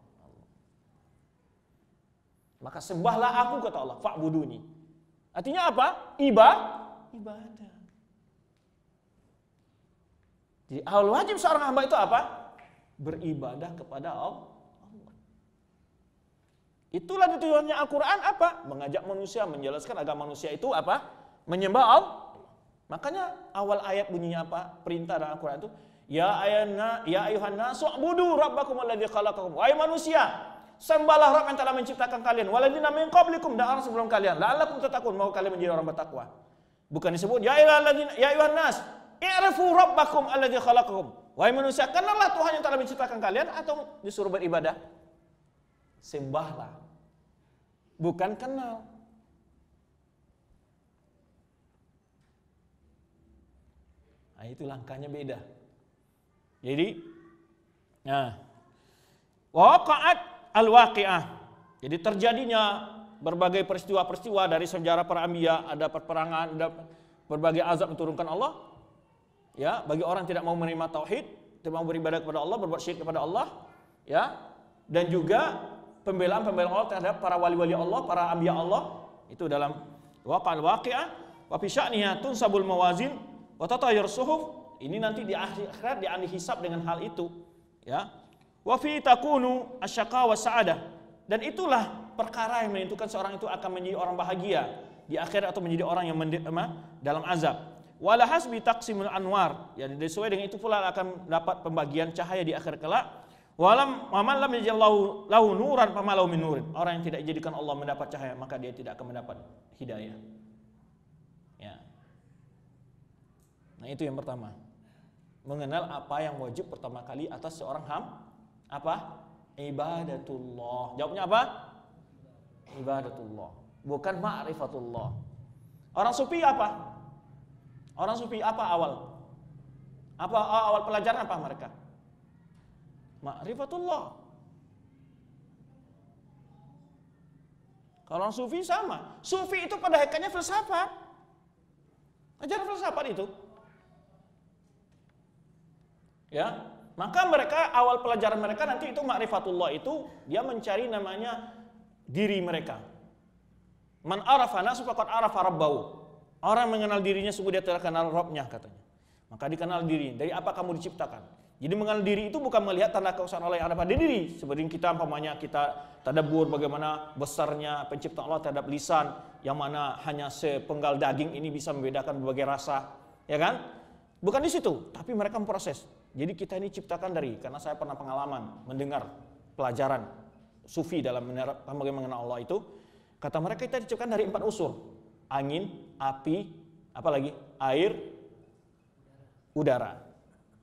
Maka sembahlah aku kata Allah, fa'buduni. Artinya apa? Ibadah. Ibadah. Jadi awal wajib seorang hamba itu apa? Beribadah kepada Allah. Itulah tujuannya Al-Quran apa? Mengajak manusia, menjelaskan agar manusia itu apa? Menyembah Allah. Makanya awal ayat bunyinya apa? Perintah dalam Al-Quran itu, ya ayana, ya ayuhan nasu ubudu rabbakum alladzi khalaqakum. Wahai manusia, sembahlah Rabb yang telah menciptakan kalian. Waladzina min qablikum, dan orang sebelum kalian. La'allakum tattaqun, mau kalian menjadi orang bertakwa. Bukan disebut ya ayyuhalladzina ya ayuhan nas, i'rifu rabbakum alladzi khalaqakum. Wahai manusia, kenallah Tuhan yang telah menciptakan kalian, atau disuruh beribadah? Sembahlah. Bukan kenal. Nah, itu langkahnya beda. Jadi, nah, waqa'at al-waqi'ah. Jadi terjadinya berbagai peristiwa-peristiwa dari sejarah para anbiya, ada peperangan, ada berbagai azab diturunkan Allah. Ya, bagi orang yang tidak mau menerima tauhid, tidak mau beribadah kepada Allah, berbuat syirik kepada Allah, ya. Dan juga pembelaan-pembelaan Allah terhadap para wali-wali Allah, para anbiya Allah. Itu dalam waqa'al waqi'ah, wa fi sya'niha tunsabul mawazin wa tatayyur suhuf. Ini nanti di akhirat diambil hisab dengan hal itu, ya. Wa fi takunu asyaqa wa sa'adah. Dan itulah perkara yang menentukan seorang itu akan menjadi orang bahagia di akhirat atau menjadi orang yang dalam azab. Wala hasbi taqsimul anwar, ya, sesuai dengan itu pula akan dapat pembagian cahaya di akhir kelak. Walam man lam yajallahu lahu nuran famalahu min nurin. Orang yang tidak dijadikan Allah mendapat cahaya, maka dia tidak akan mendapat hidayah. Ya. Nah, itu yang pertama. Mengenal apa yang wajib pertama kali atas seorang ham, apa? Ibadatullah. Jawabnya apa? Ibadatullah. Bukan ma'rifatullah. Orang sufi apa? Orang sufi apa awal? Apa awal pelajaran apa mereka? Ma'rifatullah. Kalau orang sufi sama. Sufi itu pada hakikatnya filsafat. Ajaran filsafat itu. Ya, maka mereka awal pelajaran mereka nanti itu ma'rifatullah itu dia mencari namanya diri mereka. Man arafa nafsahu faqad arafa rabbahu. Orang mengenal dirinya sungguh dia telah kenal Rabb-nya katanya. Maka dikenal diri. Dari apa kamu diciptakan? Jadi mengenal diri itu bukan melihat tanda kebesaran Allah yang ada pada diri. Seperti kita umpamanya kita tadabbur bagaimana besarnya penciptaan Allah terhadap lisan, yang mana hanya sepenggal daging ini bisa membedakan berbagai rasa, ya kan? Bukan di situ, tapi mereka memproses. Jadi kita ini ciptakan dari, karena saya pernah pengalaman mendengar pelajaran sufi dalam bagaimana mengenal Allah itu, kata mereka kita diciptakan dari empat unsur. Angin, api, apa lagi? Air, udara.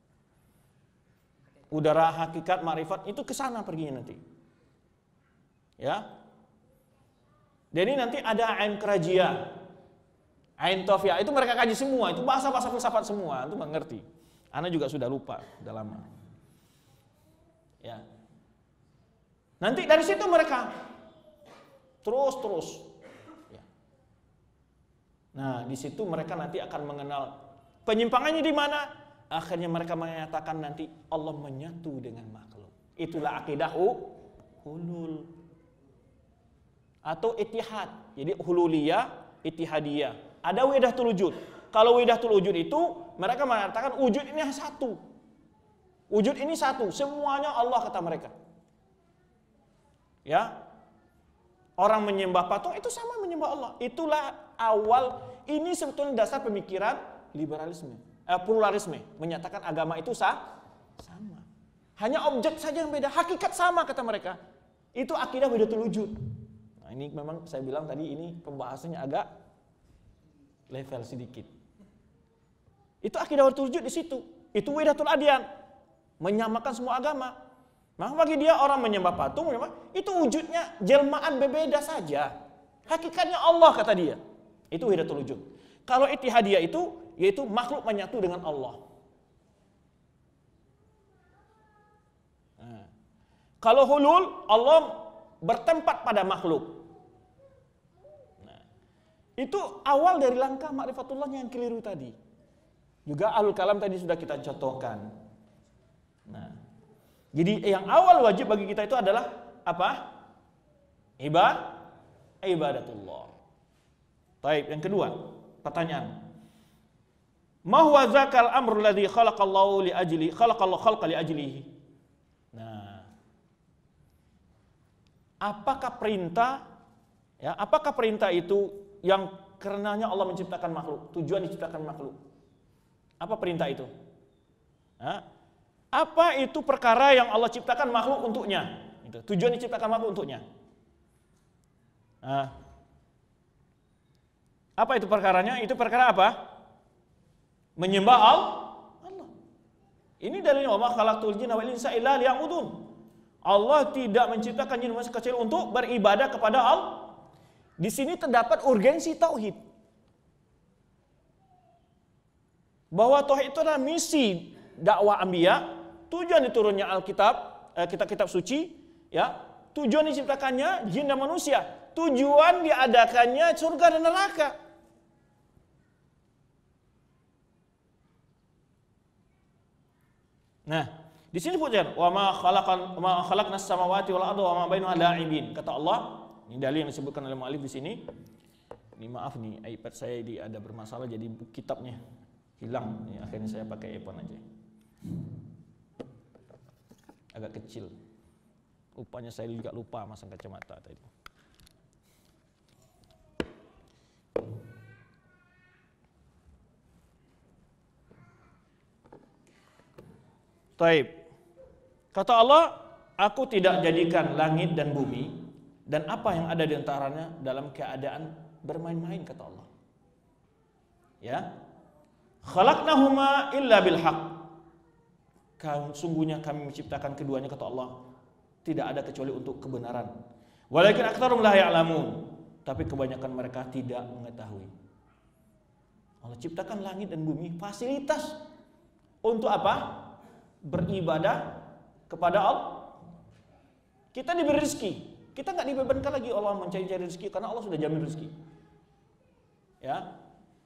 Udara, hakikat, makrifat itu ke sana perginya nanti. Ya. Jadi nanti ada ain kerajia, ain tofia, itu mereka kaji semua, itu bahasa-bahasa filsafat semua, itu mengerti. Ana juga sudah lupa, sudah lama. Ya. Nanti dari situ mereka terus-terus. Ya. Nah, di situ mereka nanti akan mengenal penyimpangannya di mana. Akhirnya mereka menyatakan nanti Allah menyatu dengan makhluk. Itulah akidah hulul atau ittihad. Jadi hululiyah, ittihadiyah. Ada wahdatul wujud. Kalau wahdatul wujud itu mereka mengatakan wujud ini satu. Wujud ini satu, semuanya Allah kata mereka. Ya. Orang menyembah patung itu sama menyembah Allah. Itulah awal, ini sebetulnya dasar pemikiran liberalisme, eh, pluralisme, menyatakan agama itu sah, sama. Hanya objek saja yang beda, hakikat sama kata mereka. Itu akidah wahdatul wujud. Nah, ini memang saya bilang tadi ini pembahasannya agak level sedikit. Itu akidah wahdatul wujud di situ. Itu wahdatul adyan, menyamakan semua agama. Maka bagi dia orang menyembah patung, itu wujudnya jelmaan berbeda saja. Hakikatnya Allah kata dia. Itu wahdatul wujud. Kalau ittihadiyah itu yaitu makhluk menyatu dengan Allah. Nah. Kalau hulul, Allah bertempat pada makhluk. Nah. Itu awal dari langkah ma'rifatullah yang keliru tadi. Juga ahlul kalam tadi sudah kita contohkan. Nah, jadi yang awal wajib bagi kita itu adalah apa? Ibadah, ibadatullah. Baik, yang kedua, pertanyaan. Ma huwa zakal amru alladhi khalaqallahu li ajli khalaqallahu khalqa li ajlihi. Nah, apakah perintah ya, apakah perintah itu yang karenanya Allah menciptakan makhluk, tujuan diciptakan makhluk? Apa perintah itu? Nah, apa itu perkara yang Allah ciptakan makhluk untuknya? Itu tujuan diciptakan makhluk untuknya. Nah, apa itu perkaranya? Itu perkara apa? Menyembah Allah. Ini dalilnya wa ma khalaqtul jinna wal insa illa liya'budun. Allah tidak menciptakan jin dan manusia kecil untuk beribadah kepada Allah. Di sini terdapat urgensi tauhid. Bahwa tauhid itu adalah misi dakwah anbiya. Tujuan diturunnya Alkitab, eh, kitab-kitab suci, ya. Tujuan diciptakannya jin dan manusia. Tujuan diadakannya surga dan neraka. Nah, di sini disebutkan wa ma khalaqan ma khalaqnas samawati wal arda wa ma bainahuma la'ibin. Kata Allah, ini dalil yang disebutkan oleh mu'allif di sini. Ini maaf nih, iPad saya di ada bermasalah jadi kitabnya hilang. Ini akhirnya saya pakai iPhone aja. Agak kecil. Rupanya saya juga lupa masang kacamata tadi. Taib. Kata Allah, aku tidak jadikan langit dan bumi dan apa yang ada di antaranya dalam keadaan bermain-main, kata Allah. Ya. Khalaqnahuma illa bil haqq. Sungguhnya kami menciptakan keduanya, kata Allah, tidak ada kecuali untuk kebenaran. Walakin aktsarum la ya'lamun. Tapi kebanyakan mereka tidak mengetahui. Allah ciptakan langit dan bumi fasilitas untuk apa? Beribadah kepada Allah. Kita diberi rezeki. Kita nggak dibebankan lagi Allah mencari-cari rezeki karena Allah sudah jamin rezeki. Ya.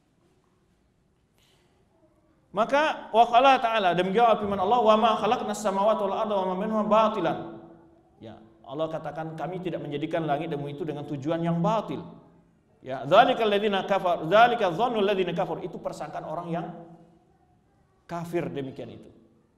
Maka wa qala ta'ala, demikian firman Allah, wa ma khalaqnas samawati wal arda wa ma bainahuma batilan. Ya, Allah katakan kami tidak menjadikan langit dan bumi itu dengan tujuan yang batil. Ya, dzalikal ladzina kafar, dzalika dzannul ladzina kafar, itu persangkaan orang yang kafir demikian itu.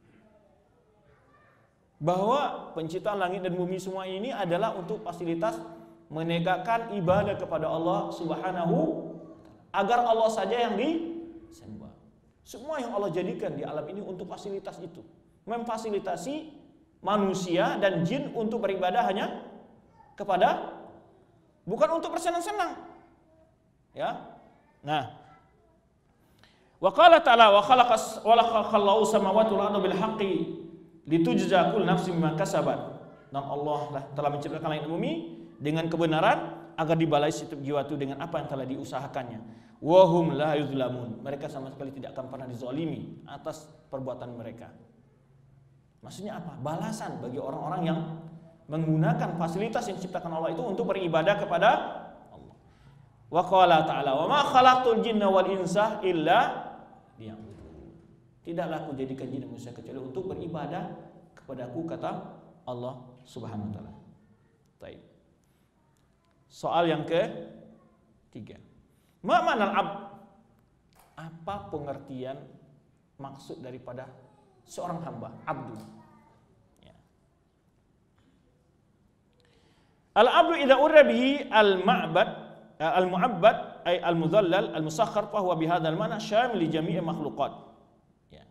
Bahwa penciptaan langit dan bumi semua ini adalah untuk fasilitas menegakkan ibadah kepada Allah Subhanahu, agar Allah saja yang disembah. Semua yang Allah jadikan di alam ini untuk fasilitas itu. Memfasilitasi manusia dan jin untuk beribadah hanya kepada, bukan untuk bersenang-senang. Ya. Nah, wa qala ta'ala wa khalaqas wa khalaqallahu samawati wal arda bil haqqi litujza kullu nafsin bima kasabat. Dan Allah lah telah menciptakan langit dan bumi dengan kebenaran agar dibalai setiap jiwa itu dengan apa yang telah diusahakannya. Wa hum la yuzlamun. Mereka sama sekali tidak akan pernah dizalimi atas perbuatan mereka. Maksudnya apa? Balasan bagi orang-orang yang menggunakan fasilitas yang diciptakan Allah itu untuk beribadah kepada Allah. Wa qala ta'ala wa ma khalaqtul jinna wal insa illa liya'budun. Tidaklah aku jadikan jin dan manusia kecuali untuk beribadah kepadaku, kata Allah Subhanahu wa taala. Baik. Soal yang ketiga. Ma ma'nal abd? Apa pengertian maksud daripada seorang hamba, abdu? Ya. Al-abdu idza urra bihi al-ma'bad al-mu'abbad ay al-mudhallal al-musakhkhar fa huwa bihadzal ma'na syamil li jami'i makhluqat. Ya.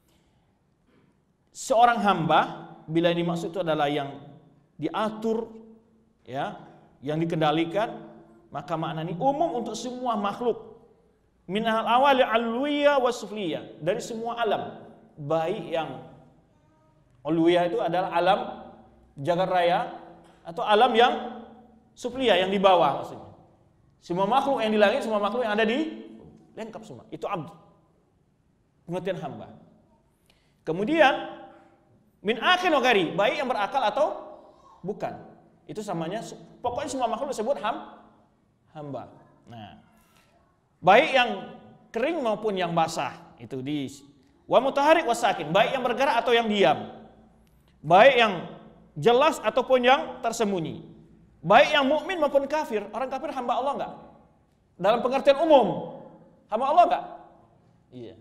Seorang hamba bila dimaksud itu adalah yang diatur, ya, yang dikendalikan, maka makna ini umum untuk semua makhluk. Minal awali alwiyah wa sufliyah, dari semua alam, baik yang alwiyah itu adalah alam jagat raya atau alam yang sufliyah yang di bawah maksudnya. Semua makhluk yang di langit, semua makhluk yang ada di lengkap semua. Itu abd. Pengertian hamba. Kemudian min akhir wagari, baik yang berakal atau bukan. Itu samanya pokoknya semua makhluk disebut ham hamba. Nah, baik yang kering maupun yang basah itu di wa mutaharik wasakin, baik yang bergerak atau yang diam, baik yang jelas ataupun yang tersembunyi, baik yang mukmin maupun kafir. Orang kafir hamba Allah enggak? Dalam pengertian umum, hamba Allah enggak? Iya.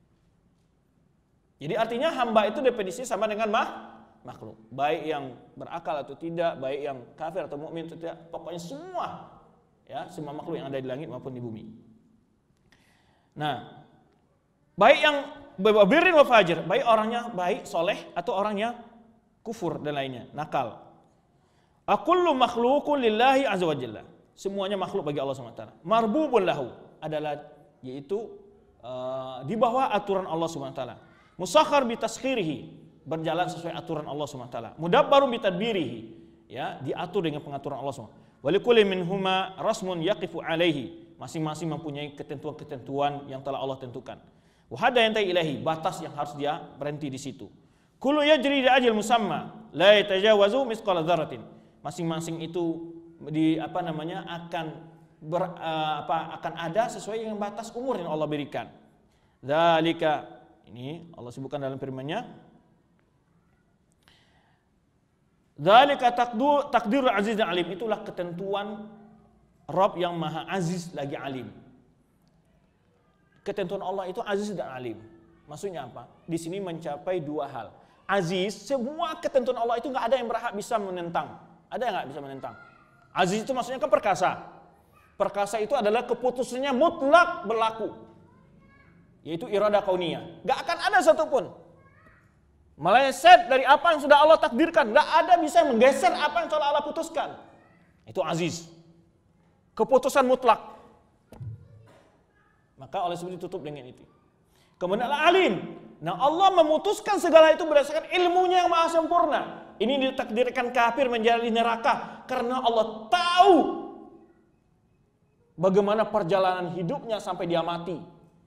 Jadi artinya hamba itu definisi sama dengan mah, makhluk, baik yang berakal atau tidak, baik yang kafir atau mukmin atau tidak, pokoknya semua. Ya, semua makhluk yang ada di langit maupun di bumi. Nah, baik yang birrin wa fajir, baik orangnya baik, soleh, atau orangnya kufur dan lainnya, nakal. Akullu makhluqun lillahi azza wa jalla. Semuanya makhluk bagi Allah subhanahu wa taala. Marbubun lahu, adalah yaitu uh, di bawah aturan Allah subhanahu wa taala. Musakhkhar bi taskhirihi, berjalan sesuai aturan Allah subhanahu wa taala. Mudabbarun bi tadbirihi, ya, diatur dengan pengaturan Allah subhanahu wa taala. Walikulli minhuma rasmun yaqifu alaihi, masing-masing mempunyai ketentuan-ketentuan yang telah Allah tentukan. Wa hadda yantahi ilahi, batas yang harus dia berhenti di situ. Kullu yajri li ajal musamma la yatajawazu misqala dzarratin. Masing-masing itu di apa namanya akan ber, uh, apa akan ada sesuai dengan batas umur yang Allah berikan. Dzalika, ini Allah sebutkan dalam firman-Nya, dzalika taqdur takdirul aziz dan alim, itulah ketentuan Rabb yang maha aziz lagi alim. Ketentuan Allah itu aziz dan alim. Maksudnya apa? Di sini mencapai dua hal. Aziz, semua ketentuan Allah itu nggak ada yang berhak bisa menentang. Ada yang nggak bisa menentang? Aziz itu maksudnya kan perkasa. Perkasa itu adalah keputusannya mutlak berlaku, yaitu iradah kauniyah. Nggak akan ada satupun meleset dari apa yang sudah Allah takdirkan. Nggak ada bisa menggeser apa yang telah Allah putuskan. Itu aziz, keputusan mutlak. Maka oleh sebab itu ditutup dengan itu. Kemudian alim. Nah, Allah memutuskan segala itu berdasarkan ilmunya yang maha sempurna. Ini ditakdirkan kafir menjadi neraka karena Allah tahu bagaimana perjalanan hidupnya sampai dia mati.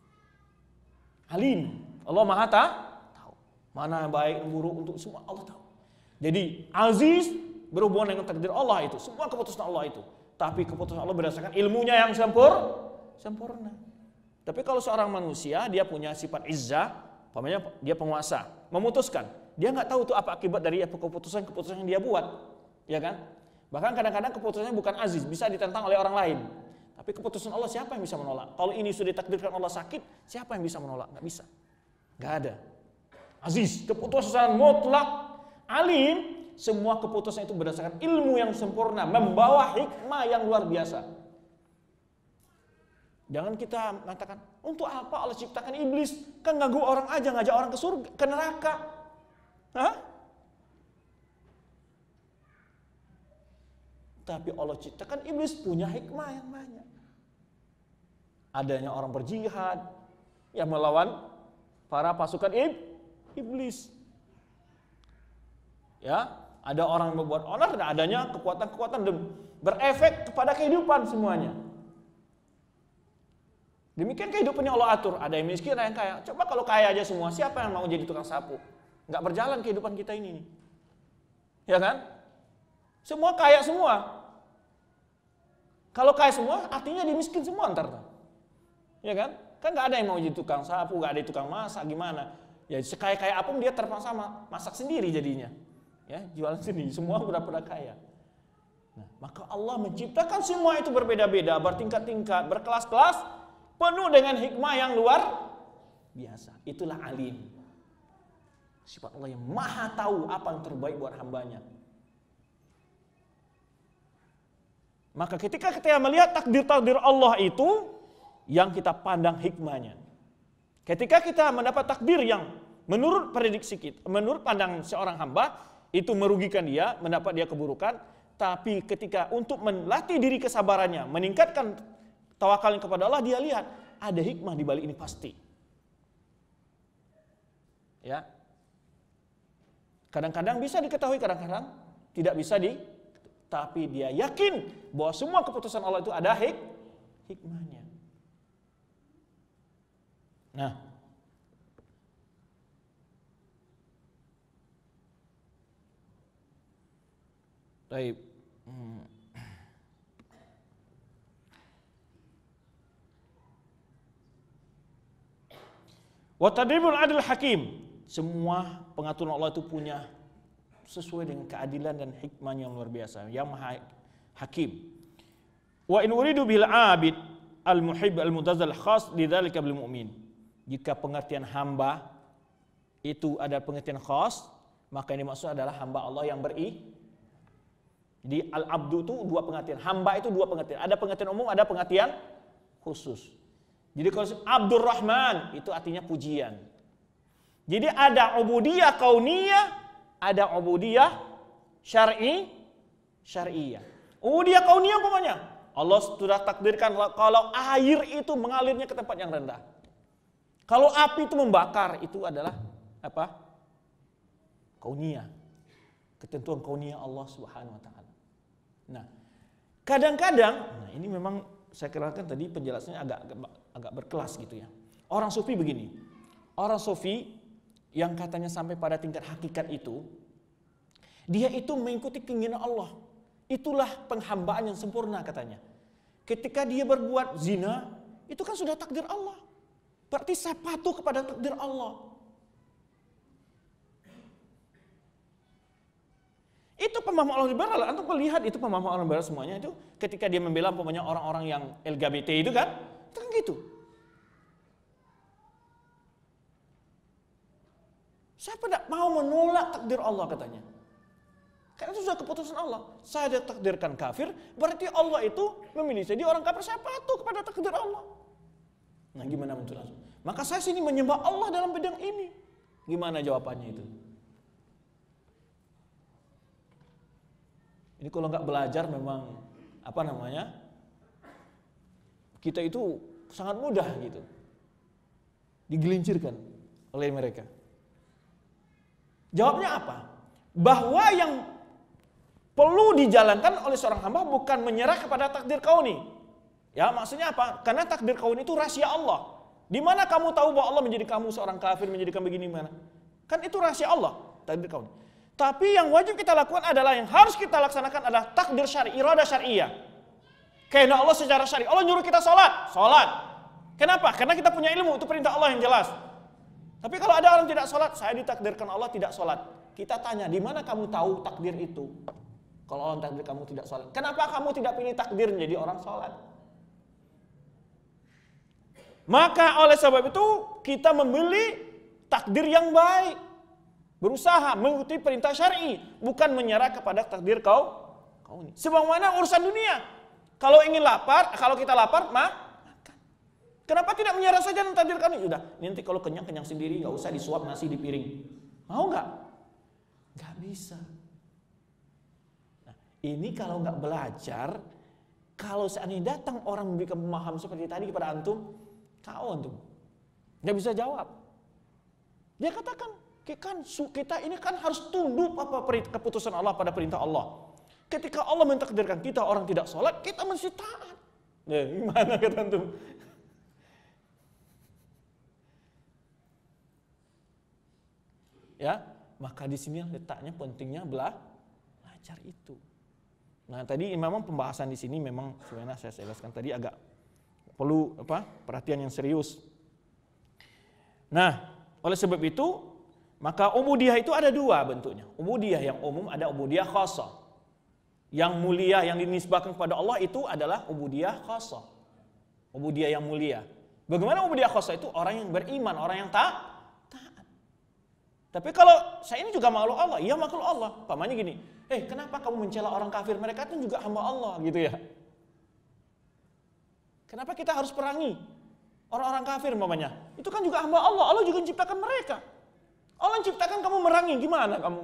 Alim. Allah maha tahu mana yang baik dan buruk untuk semua, Allah tahu. Jadi aziz berhubungan dengan takdir Allah itu, semua keputusan Allah itu. Tapi keputusan Allah berdasarkan ilmunya yang sempur, sempurna. Tapi kalau seorang manusia dia punya sifat izzah, umpamanya dia penguasa, memutuskan, dia nggak tahu tuh apa akibat dari keputusan-keputusan yang dia buat, ya kan? Bahkan kadang-kadang keputusannya bukan aziz, bisa ditentang oleh orang lain. Tapi keputusan Allah siapa yang bisa menolak? Kalau ini sudah ditakdirkan Allah sakit, siapa yang bisa menolak? Nggak bisa, nggak ada. Aziz, keputusan mutlak. Alim, semua keputusan itu berdasarkan ilmu yang sempurna, membawa hikmah yang luar biasa. Jangan kita mengatakan, untuk apa Allah ciptakan iblis? Kan ganggu orang aja, ngajak orang ke surga, ke neraka. Hah? Tapi Allah ciptakan iblis punya hikmah yang banyak. Adanya orang berjihad yang melawan para pasukan iblis. Ya, ada orang yang membuat onar dan adanya kekuatan-kekuatan berefek kepada kehidupan semuanya. Demikian kehidupannya Allah atur. Ada yang miskin, ada yang kaya. Coba kalau kaya aja semua, siapa yang mau jadi tukang sapu? Nggak berjalan kehidupan kita ini. Ya kan? Semua kaya semua. Kalau kaya semua, artinya dia miskin semua ntar. Ya kan? Kan nggak ada yang mau jadi tukang sapu, nggak ada yang tukang masak, gimana? Ya sekaya-kaya apapun dia terpaksa masak sendiri jadinya. Ya, jualan sendiri. Semua udah-udah kaya. Nah, maka Allah menciptakan semua itu berbeda-beda, bertingkat-tingkat, berkelas-kelas, penuh dengan hikmah yang luar biasa. Itulah alim. Sifat Allah yang maha tahu apa yang terbaik buat hambanya. Maka ketika kita melihat takdir-takdir Allah itu, yang kita pandang hikmahnya. Ketika kita mendapat takdir yang menurut prediksi kita, menurut pandang seorang hamba, itu merugikan dia, mendapat dia keburukan. Tapi ketika untuk melatih diri kesabarannya, meningkatkan tawakalnya kepada Allah, dia lihat ada hikmah di balik ini pasti. Ya. Kadang-kadang bisa diketahui, kadang-kadang tidak bisa di, tapi dia yakin bahwa semua keputusan Allah itu ada hik, hikmahnya. Nah, baik. Hmm. Wa tadribul adil hakim. Semua pengaturan Allah itu punya sesuai dengan keadilan dan hikmahnya yang luar biasa, yang maha hakim. Wa in uridu bil abid al muhib al mutazzal khas lidzalika bil mu'min. Jika pengertian hamba itu ada pengertian khas, maka ini maksud adalah hamba Allah yang beri. Jadi al abdu itu dua pengertian, hamba itu dua pengertian. Ada pengertian umum, ada pengertian khusus. Jadi kalau Abdur Rahman itu artinya pujian. Jadi ada ubudiyah kauniyah, ada ubudiyah syar'i, syar'iyah. Ubudiyah kauniyah pokoknya Allah sudah takdirkan kalau air itu mengalirnya ke tempat yang rendah. Kalau api itu membakar, itu adalah apa? Kauniyah. Ketentuan kauniyah Allah Subhanahu wa taala. Nah, kadang-kadang, nah ini memang saya kirakan tadi penjelasannya agak agak berkelas gitu ya. Orang sufi begini. Orang sufi yang katanya sampai pada tingkat hakikat itu, dia itu mengikuti keinginan Allah. Itulah penghambaan yang sempurna katanya. Ketika dia berbuat zina, itu kan sudah takdir Allah. Berarti saya patuh kepada takdir Allah. Itu pemahaman orang liberal. Antum melihat itu pemahaman orang liberal semuanya itu ketika dia membela umpamanya orang-orang yang L G B T itu kan, itu kan gitu. Siapa tidak mau menolak takdir Allah katanya? Karena itu sudah keputusan Allah. Saya ditakdirkan kafir, berarti Allah itu memilih saya. Jadi orang kafir saya patuh kepada takdir Allah. Nah, gimana menurut Anda? Maka saya sini menyembah Allah dalam bidang ini. Gimana jawabannya itu? Ini kalau nggak belajar memang apa namanya? Kita itu sangat mudah gitu. Digelincirkan oleh mereka. Jawabnya apa? Bahwa yang perlu dijalankan oleh seorang hamba bukan menyerah kepada takdir kauni. Ya, maksudnya apa? Karena takdir kauni itu rahasia Allah. Di mana kamu tahu bahwa Allah menjadi kamu seorang kafir, menjadikan begini mana? Kan itu rahasia Allah, takdir kauni. Tapi yang wajib kita lakukan adalah yang harus kita laksanakan adalah takdir syar'i, iradah syari'iyah. Karena Allah secara syar'i, Allah nyuruh kita sholat, sholat. Kenapa? Karena kita punya ilmu, itu perintah Allah yang jelas. Tapi kalau ada orang tidak sholat, saya ditakdirkan Allah tidak sholat. Kita tanya, di mana kamu tahu takdir itu? Kalau Allah takdir kamu tidak sholat, kenapa kamu tidak pilih takdir menjadi orang sholat? Maka oleh sebab itu kita memilih takdir yang baik, berusaha mengikuti perintah syar'i, bukan menyerah kepada takdir kau kau ini. Sebagaimana urusan dunia, kalau ingin lapar, kalau kita lapar, ma makan. Kenapa tidak menyerah saja dan takdirkan? Udah, nanti kalau kenyang kenyang sendiri, nggak usah disuap nasi di piring. Mau nggak? Nggak bisa. Nah, ini kalau nggak belajar, kalau seandainya datang orang memberikan pemahaman seperti tadi kepada antum, kau antum nggak bisa jawab. Dia katakan, kan kita ini kan harus tunduk apa keputusan Allah pada perintah Allah. Ketika Allah mentakdirkan kita orang tidak sholat, kita mesti taat. Nah, gimana kata antum? Ya, maka di sini letaknya pentingnya belajar itu. Nah, tadi memang pembahasan di sini memang sebenarnya saya jelaskan tadi agak perlu apa? Perhatian yang serius. Nah, oleh sebab itu, maka ubudiyah itu ada dua bentuknya. Ubudiyah yang umum, ada ubudiyah khassa. Yang mulia yang dinisbahkan kepada Allah itu adalah ubudiyah khassa. Ubudiyah yang mulia. Bagaimana ubudiyah khassa itu? Orang yang beriman, orang yang taat. Tapi kalau saya ini juga makhluk Allah, iya makhluk Allah. Pamannya gini, eh kenapa kamu mencela orang kafir? Mereka itu juga hamba Allah gitu ya. Kenapa kita harus perangi orang-orang kafir mamanya? Itu kan juga hamba Allah, Allah juga menciptakan mereka. Allah menciptakan kamu merangi, gimana kamu?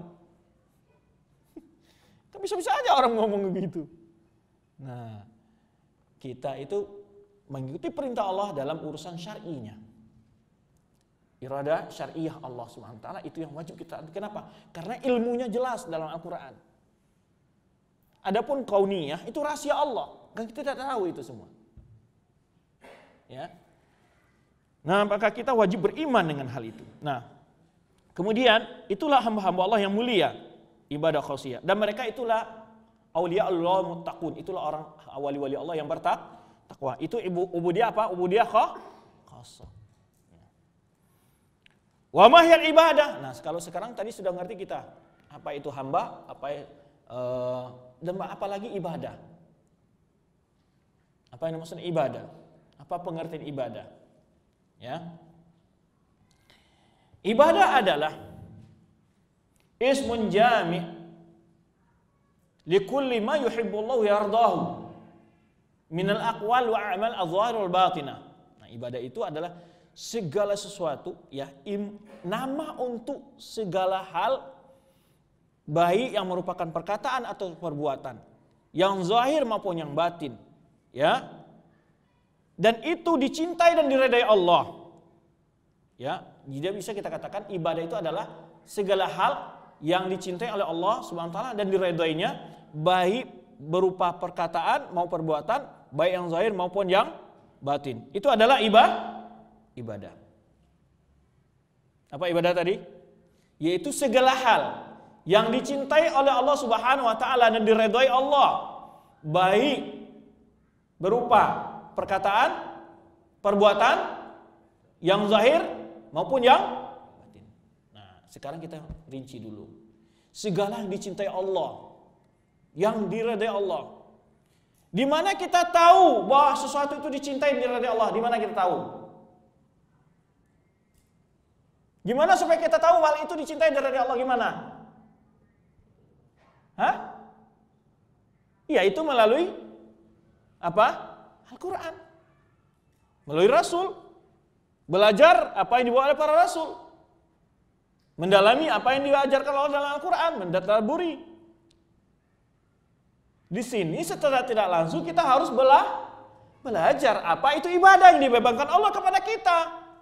Kan bisa-bisa aja orang ngomong begitu. Nah, kita itu mengikuti perintah Allah dalam urusan syar'inya. Irada syariah Allah subhanahu wa taala itu yang wajib kita. Kenapa? Karena ilmunya jelas dalam Al-Quran. Adapun kauniyah itu rahasia Allah, kan kita tidak tahu itu semua. Ya. Nah, maka kita wajib beriman dengan hal itu. Nah, kemudian itulah hamba-hamba Allah yang mulia, ibadah khausiyah. Dan mereka itulah auliya Allah muttaqun, itulah orang wali-wali Allah yang bertakwa. Itu ibu ubudiyah apa? Ubudiyah khassah. Wa mahyal ibadah. Nah, kalau sekarang tadi sudah ngerti kita apa itu hamba, apa uh, dan apa lagi ibadah. Apa yang maksudnya ibadah? Apa pengertian ibadah? Ya. Ibadah adalah ismun jami' likulli ma yuhibbullahu yardahu minal aqwal wa a'mal adh-dhahir wal batinah. Nah, ibadah itu adalah segala sesuatu ya im, nama untuk segala hal baik yang merupakan perkataan atau perbuatan yang zahir maupun yang batin ya, dan itu dicintai dan diredai Allah ya. Jadi bisa kita katakan ibadah itu adalah segala hal yang dicintai oleh Allah subhanahu wa taala dan diredainya, baik berupa perkataan maupun perbuatan, baik yang zahir maupun yang batin. Itu adalah ibadah. Ibadah. Apa ibadah tadi? Yaitu segala hal yang dicintai oleh Allah Subhanahu wa taala dan diredai Allah, baik berupa perkataan, perbuatan yang zahir maupun yang batin. Nah, sekarang kita rinci dulu. Segala yang dicintai Allah, yang diredai Allah. Di mana kita tahu bahwa sesuatu itu dicintai dan diredai Allah? Di mana kita tahu? Gimana supaya kita tahu hal itu dicintai dari Allah? Gimana? Hah? Ya, itu melalui apa? Al-Quran. Melalui Rasul. Belajar apa yang dibawa oleh para Rasul. Mendalami apa yang diajarkan Allah dalam Al-Quran. Mendadaburi. Di sini setelah tidak langsung kita harus bela, belajar apa itu ibadah yang dibebankan Allah kepada kita.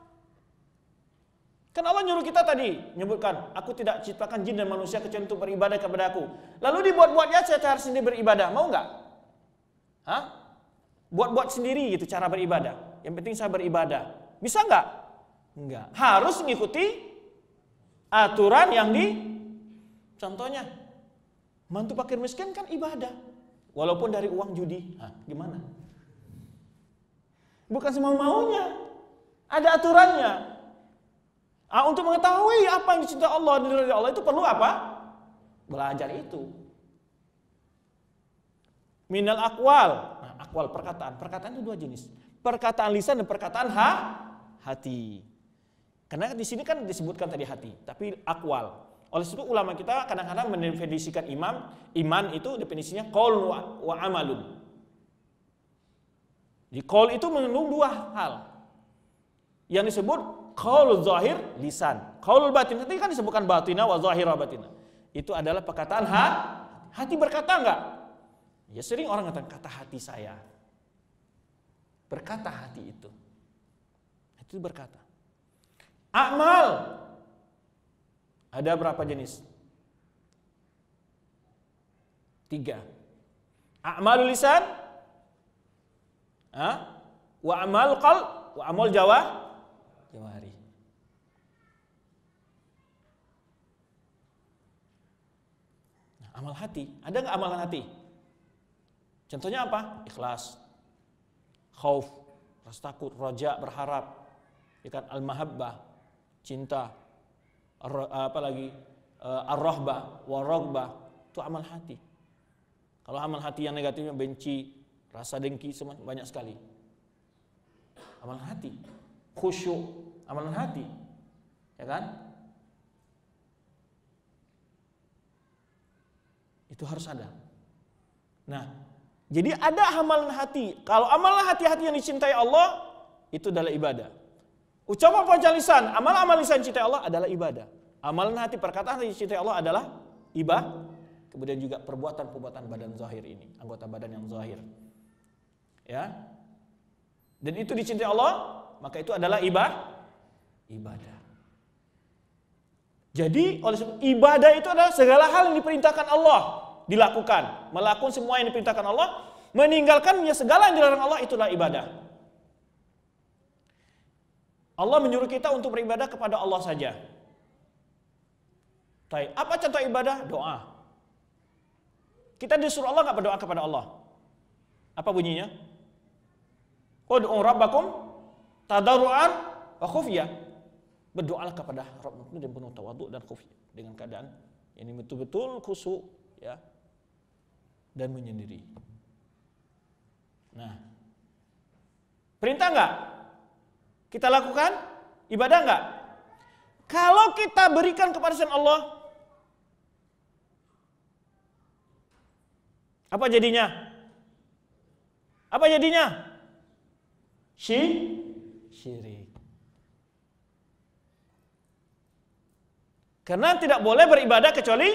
Kan Allah nyuruh kita tadi, nyebutkan, aku tidak ciptakan jin dan manusia kecuali untuk beribadah kepada aku. Lalu dibuat-buatnya saya harus sendiri beribadah, mau nggak? Hah? Buat-buat sendiri gitu cara beribadah. Yang penting saya beribadah. Bisa nggak? Enggak. Harus mengikuti aturan yang di, contohnya, mantu fakir miskin kan ibadah. Walaupun dari uang judi. Hah, gimana? Bukan semau maunya. Ada aturannya. Ah, untuk mengetahui apa yang dicintai Allah dan diridhai Allah itu perlu apa? Belajar itu. Minal aqwal. Nah, aqwal perkataan. Perkataan itu dua jenis. Perkataan lisan dan perkataan ha, hati. Karena di sini kan disebutkan tadi hati, tapi aqwal. Oleh sebab ulama kita kadang-kadang mendefinisikan iman, iman itu definisinya qaul wa, wa amalun. Di qaul itu mengandung dua hal. Yang disebut qaulul zahir lisan. Qaulul batin tadi kan disebutkan batina wa zahira batina. Itu adalah perkataan ha, hati berkata enggak? Ya sering orang katakan kata hati saya. Berkata hati itu. Itu berkata. Amal. Ada berapa jenis? Tiga. A'malul lisan, ha? Wa amal qalb, wa amal jawa, jawari. Nah, amal hati, ada nggak amalan hati? Contohnya apa? Ikhlas, khauf, rasa takut, roja, berharap, ya kan? Al-mahabbah, cinta, apa lagi? Ar-rahbah, war-raghbah, itu amal hati. Kalau amal hati yang negatifnya benci, rasa dengki, semua banyak sekali. Amalan hati, khusyuk, amalan hati, ya kan? Itu harus ada. Nah, jadi ada amalan hati. Kalau amalan hati-hati yang dicintai Allah, itu adalah ibadah. Ucapan panjang lisan, amal-amal lisan cintai Allah adalah ibadah. Amalan hati, perkataan yang dicintai Allah adalah ibadah. Kemudian juga perbuatan-perbuatan badan zahir ini, anggota badan yang zahir. Ya. Dan itu dicintai Allah, maka itu adalah ibadah. Ibadah. Jadi, oleh sebab ibadah itu adalah segala hal yang diperintahkan Allah dilakukan, melakukan semua yang diperintahkan Allah, meninggalkan ya segala yang dilarang Allah, itulah ibadah. Allah menyuruh kita untuk beribadah kepada Allah saja. Baik, apa contoh ibadah? Doa. Kita disuruh Allah nggak berdoa kepada Allah? Apa bunyinya? Ud'u rabbakum tadarruan wa khufyah. Berdoalah kepada Rabbmu dengan penuh tawadhu dan khufyah, dengan keadaan ini betul-betul khusyuk, ya, dan menyendiri. Nah, perintah nggak? Kita lakukan ibadah nggak? Kalau kita berikan kepada selain Allah, apa jadinya? Apa jadinya? Syirik. Karena tidak boleh beribadah kecuali,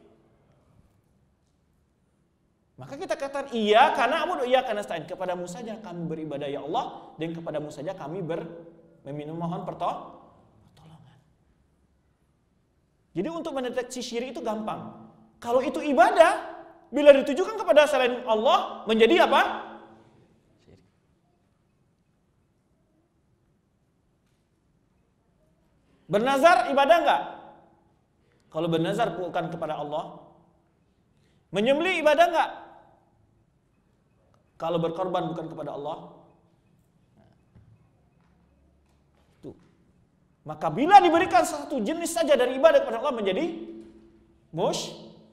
maka kita katakan iya karena abudu iya karena stain, kepadamu saja kami beribadah ya Allah, dan kepadamu saja kami ber meminum mohon pertolongan. Jadi untuk mendeteksi syirik itu gampang. Kalau itu ibadah, bila ditujukan kepada selain Allah menjadi apa? Syirik. Bernazar ibadah enggak? Kalau bernazar bukan kepada Allah. Menyembelih ibadah enggak? Kalau berkorban bukan kepada Allah. Itu. Maka bila diberikan satu jenis saja dari ibadah kepada Allah menjadi musyrik.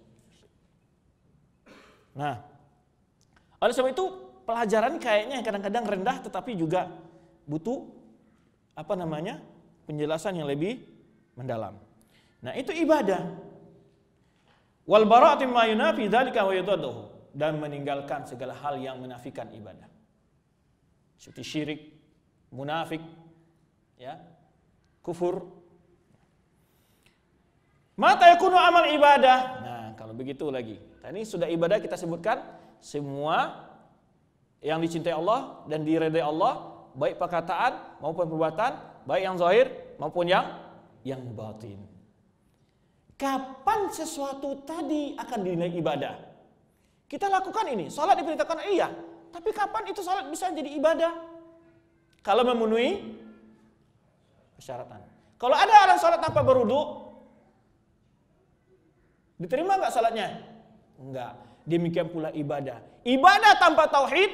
Nah, oleh sebab itu pelajaran kayaknya kadang-kadang rendah, tetapi juga butuh apa namanya penjelasan yang lebih mendalam. Nah, itu ibadah. Wal bara'atu mimma yunafi dzalika wa yadadduhu, dan meninggalkan segala hal yang menafikan ibadah. Seperti syirik, munafik, ya, kufur. Mata yakunu amal ibadah. Nah, kalau begitu lagi. Ini sudah ibadah kita sebutkan semua yang dicintai Allah dan diridai Allah, baik perkataan maupun perbuatan, baik yang zahir maupun yang yang batin. Kapan sesuatu tadi akan dinilai ibadah? Kita lakukan ini, salat diperintahkan iya, tapi kapan itu salat bisa jadi ibadah? Kalau memenuhi persyaratan. Kalau ada orang salat tanpa berwudu, diterima enggak salatnya? Enggak. Demikian pula ibadah. Ibadah tanpa tauhid.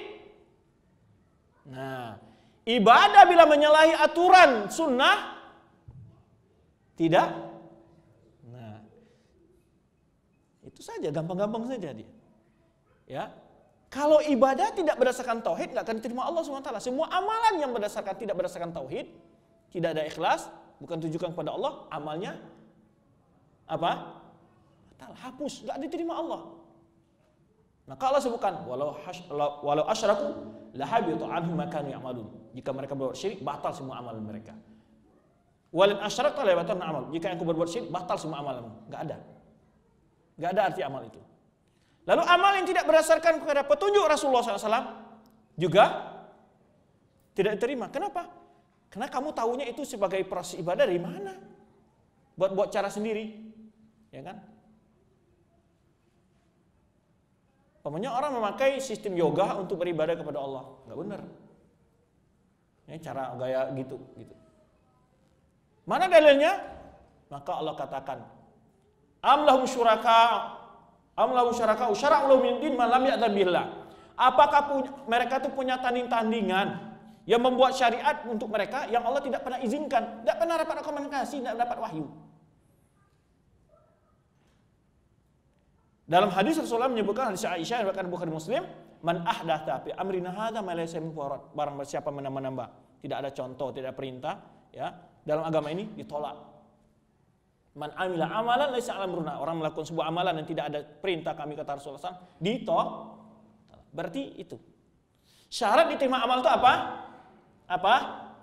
Nah, ibadah bila menyalahi aturan sunnah tidak. Nah, itu saja, gampang-gampang saja dia. Ya. Kalau ibadah tidak berdasarkan tauhid enggak akan diterima Allah subhanahu wa taala. Semua amalan yang berdasarkan tidak berdasarkan tauhid, tidak ada ikhlas, bukan tujukan kepada Allah, amalnya apa? Hapus, nggak diterima Allah. Maka Allah sebutkan walau hash, walau asyraku lahabitu anhum ma kanu ya'malun. Jika mereka berbuat syirik, batal semua amalan mereka. Walin asyrakta la yabatalna amal. Jika engkau berbuat syirik, batal semua amalanmu. Enggak ada. Enggak ada arti amal itu. Lalu amal yang tidak berdasarkan kepada petunjuk Rasulullah shallallahu alaihi wasallam juga tidak diterima. Kenapa? Karena kamu tahunya itu sebagai proses ibadah dari mana? Buat-buat cara sendiri, ya kan? Pokoknya orang memakai sistem yoga untuk beribadah kepada Allah, nggak benar. Ini cara gaya gitu, gitu. Mana dalilnya? Maka Allah katakan, Am lahum syuraka, am lahum syuraka, syara'u lahum min din ma lam ya'zan billah. Apakah punya, mereka itu punya tanding-tandingan yang membuat syariat untuk mereka yang Allah tidak pernah izinkan, tidak pernah dapat rekomendasi, tidak dapat wahyu. Dalam hadis Rasulullah menyebutkan, hadis Aisyah yang diriwayatkan Bukhari Muslim, man ahdatha fi amrina hadza ma laysa min farad. Barang siapa menambah-nambah, tidak ada contoh, tidak ada perintah, ya, dalam agama ini ditolak. Man amila amalan laysa ala amruna. Orang melakukan sebuah amalan yang tidak ada perintah kami kata Rasulullah shallallahu alaihi wasallam, ditolak. Berarti itu. Syarat diterima amal itu apa? Apa?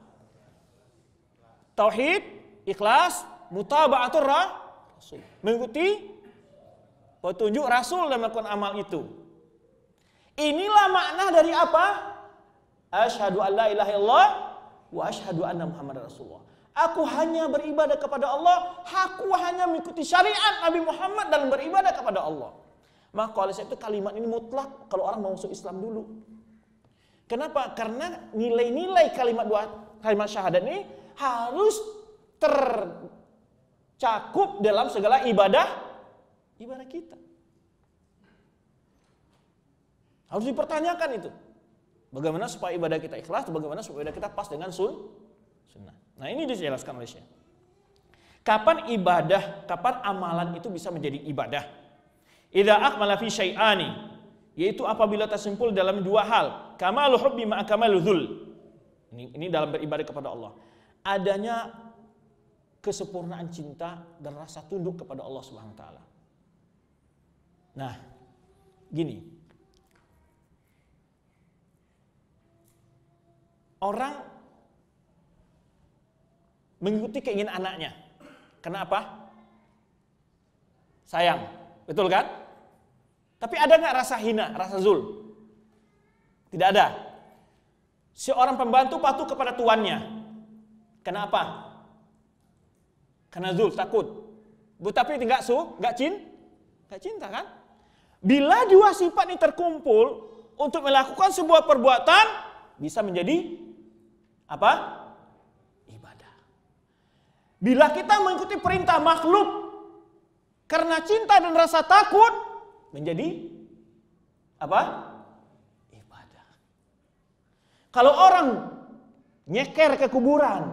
Tauhid, ikhlas, mutaba'atur rasul. Mengikuti petunjuk Rasul dalam melakukan amal itu. Inilah makna dari apa? Asyhadu an la ilaha illallah wa asyhadu anna Muhammadar Rasulullah. Aku hanya beribadah kepada Allah, aku hanya mengikuti syariat Nabi Muhammad dalam beribadah kepada Allah. Maka oleh sebab itu kalimat ini mutlak kalau orang mau masuk Islam dulu. Kenapa? Karena nilai-nilai kalimat dua kalimat syahadat ini harus tercakup dalam segala ibadah ibadah kita. Harus dipertanyakan itu. Bagaimana supaya ibadah kita ikhlas, bagaimana supaya ibadah kita pas dengan sun, sunnah. Nah ini dijelaskan oleh Syekh. Kapan ibadah, kapan amalan itu bisa menjadi ibadah? Idza akmala fi syai'ani, yaitu apabila tersimpul dalam dua hal. Kamalul hubbi ma'a kamalul dzul. Ini, ini dalam beribadah kepada Allah. Adanya kesempurnaan cinta dan rasa tunduk kepada Allah Subhanahu wa taala. Nah, gini. Orang mengikuti keinginan anaknya. Kenapa? Sayang, betul kan? Tapi ada nggak rasa hina, rasa zul? Tidak ada. Seorang pembantu patuh kepada tuannya. Kenapa? Karena zul, takut. Tapi nggak su, nggak cinta, nggak cinta kan? Bila dua sifat ini terkumpul untuk melakukan sebuah perbuatan, bisa menjadi apa? Ibadah. Bila kita mengikuti perintah makhluk karena cinta dan rasa takut, menjadi apa? Ibadah. Kalau orang nyeker ke kuburan,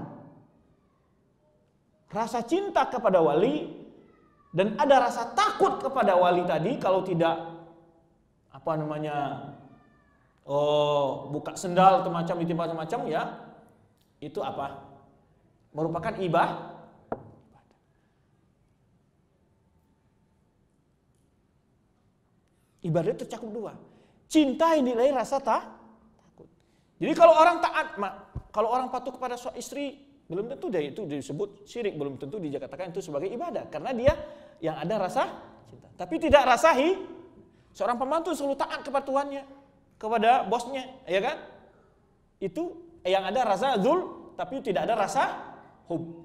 rasa cinta kepada wali dan ada rasa takut kepada wali tadi, kalau tidak apa namanya, oh buka sendal atau macam itu macam-macam ya, itu apa? Merupakan ibadah. Ibadah tercakup dua. Cinta yang dinilai rasa tak, takut. Jadi kalau orang taat, kalau orang patuh kepada suami istri, belum tentu dia itu disebut syirik, belum tentu dikatakan itu sebagai ibadah, karena dia yang ada rasa cinta. Tapi tidak rasahi, seorang pembantu selalu taat kepada tuannya, kepada bosnya, ya kan? Itu yang ada rasa zul, tapi tidak ada rasa hub.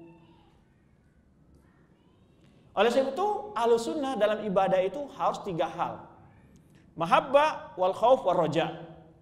Oleh sebab itu, Ahlus Sunnah dalam ibadah itu harus tiga hal. Mahabbah wal khauf wal roja.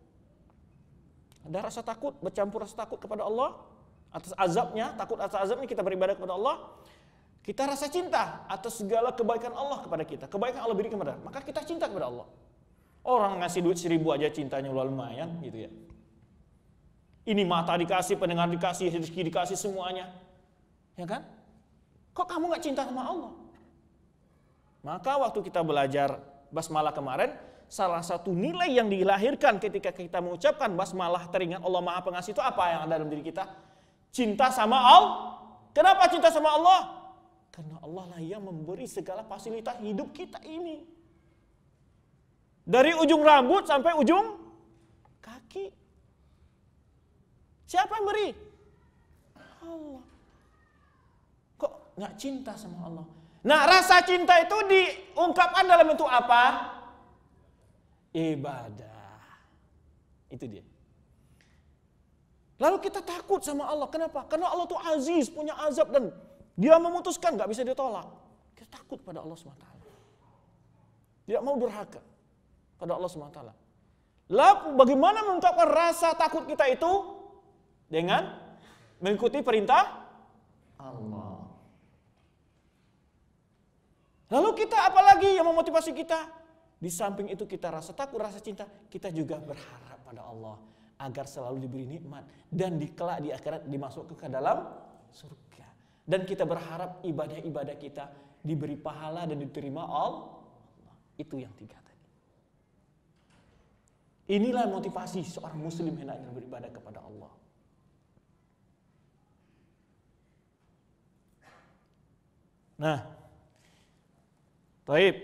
Ada rasa takut, bercampur rasa takut kepada Allah atas azabnya, takut atas azabnya kita beribadah kepada Allah. Kita rasa cinta atas segala kebaikan Allah kepada kita, kebaikan Allah berikan kepada kita, maka kita cinta kepada Allah. Orang ngasih duit seribu aja cintanya lumayan gitu ya. Ini mata dikasih, pendengar dikasih, rezeki dikasih semuanya, ya kan? Kok kamu nggak cinta sama Allah? Maka waktu kita belajar basmalah kemarin, salah satu nilai yang dilahirkan ketika kita mengucapkan basmalah teringat Allah Maha Pengasih itu apa yang ada dalam diri kita? Cinta sama Allah. Kenapa cinta sama Allah? Karena Allah lah yang memberi segala fasilitas hidup kita ini. Dari ujung rambut sampai ujung kaki. Siapa yang beri? Allah. Kok nggak cinta sama Allah? Nah, rasa cinta itu diungkapkan dalam bentuk apa? Ibadah. Itu dia. Lalu kita takut sama Allah. Kenapa? Karena Allah itu aziz, punya azab dan Dia memutuskan nggak bisa ditolak. Kita takut pada Allah subhanahu wa taala. Tidak mau durhaka pada Allah subhanahu wa taala. Lalu bagaimana mengungkapkan rasa takut kita itu? Dengan mengikuti perintah Allah. Lalu kita apalagi yang memotivasi kita? Di samping itu kita rasa takut, rasa cinta, kita juga berharap pada Allah agar selalu diberi nikmat dan dikelak di akhirat dimasukkan ke dalam surga. Dan kita berharap ibadah-ibadah kita diberi pahala dan diterima Allah. Itu yang tiga tadi. Inilah motivasi seorang muslim hendaknya beribadah kepada Allah. Nah, baik.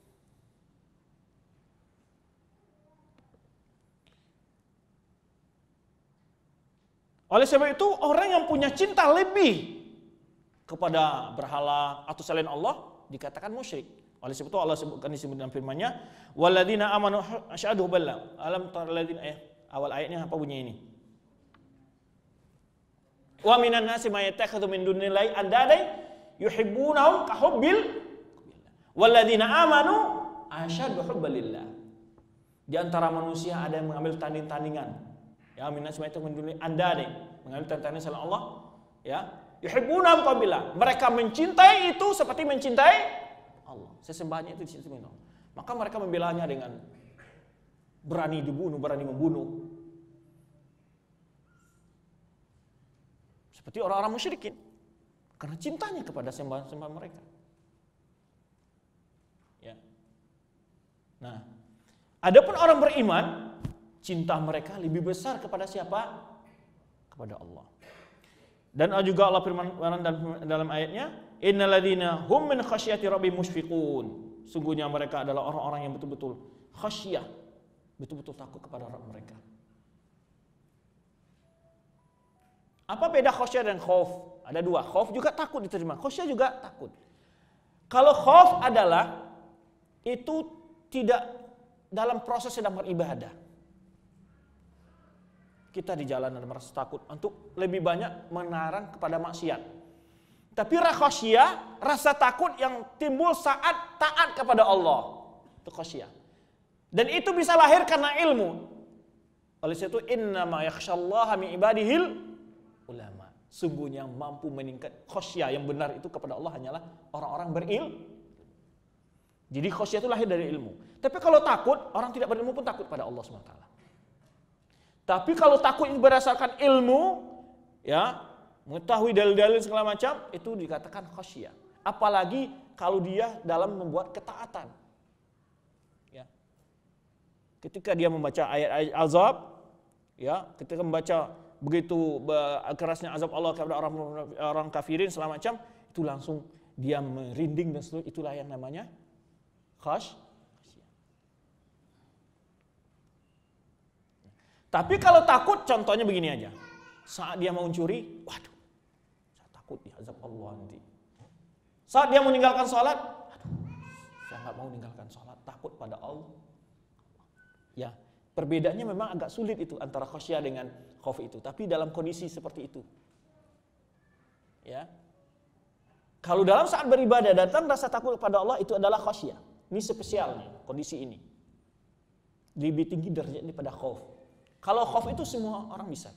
Oleh sebab itu orang yang punya cinta lebih kepada berhala atau selain Allah dikatakan musyrik. Oleh sebab itu Allah sebutkan di dalam firman-Nya, "Walladzina amanu asyhadu billah." Alam taral ladzina eh awal ayatnya apa bunyi ini? Wa minan nasi may yattakhidhu min dunillahi andada yuhibbunahum ka hubbil walladzina amanu asyhadu hubbalillah. Di antara manusia ada yang mengambil tanding-tandingan. Ya, minan nasi may yattakhidhu min dunillahi andada, mengambil tanding-tandingan selain Allah, ya. Yuhibbunahum ka hubbillah. Mereka mencintai itu seperti mencintai Allah. Sesembahnya itu dicintai Allah. Maka mereka membelanya dengan berani dibunuh, berani membunuh. Seperti orang-orang musyrikin. Karena cintanya kepada sembah-sembah mereka. Ya. Nah, adapun orang beriman, cinta mereka lebih besar kepada siapa? Kepada Allah. Dan juga Allah firman dalam ayatnya, innalladzina hum min khasyati rabbihim musyfiqun. Sungguhnya mereka adalah orang-orang yang betul-betul khasyah, betul-betul takut kepada Rabb mereka. Apa beda khasyah dan khauf? Ada dua. Khauf juga takut diterima, khasyah juga takut. Kalau khauf adalah itu tidak dalam proses sedang beribadah. Kita di jalan dan merasa takut untuk lebih banyak menarang kepada maksiat. Tapi khasyah, rasa takut yang timbul saat taat kepada Allah. Itu khasyah. Dan itu bisa lahir karena ilmu. Oleh sebab itu innama yakhsyallaha min ibadihil ulama. Sungguhnya yang mampu meningkat khasyah yang benar itu kepada Allah hanyalah orang-orang berilmu. Jadi khasyah itu lahir dari ilmu. Tapi kalau takut, orang tidak berilmu pun takut pada Allah subhanahu wa taala. Tapi kalau takut ini berdasarkan ilmu, ya, mengetahui dalil-dalil segala macam, itu dikatakan khasyah. Apalagi kalau dia dalam membuat ketaatan. Ya. Ketika dia membaca ayat-ayat azab, ya, ketika membaca begitu kerasnya azab Allah kepada orang orang kafirin segala macam, itu langsung dia merinding dan seluruh itulah yang namanya khasyah. Tapi kalau takut, contohnya begini aja. Saat dia mau mencuri, waduh, saya takut diazab Allah nanti. Saat dia meninggalkan sholat, aduh, saya nggak mau meninggalkan sholat, takut pada Allah. Ya, perbedaannya memang agak sulit itu antara khasyah dengan khauf itu. Tapi dalam kondisi seperti itu, ya. Kalau dalam saat beribadah datang rasa takut kepada Allah itu adalah khasyah. Ini spesialnya kondisi ini. Lebih tinggi derajatnya pada khauf. Kalau khauf itu semua orang bisa.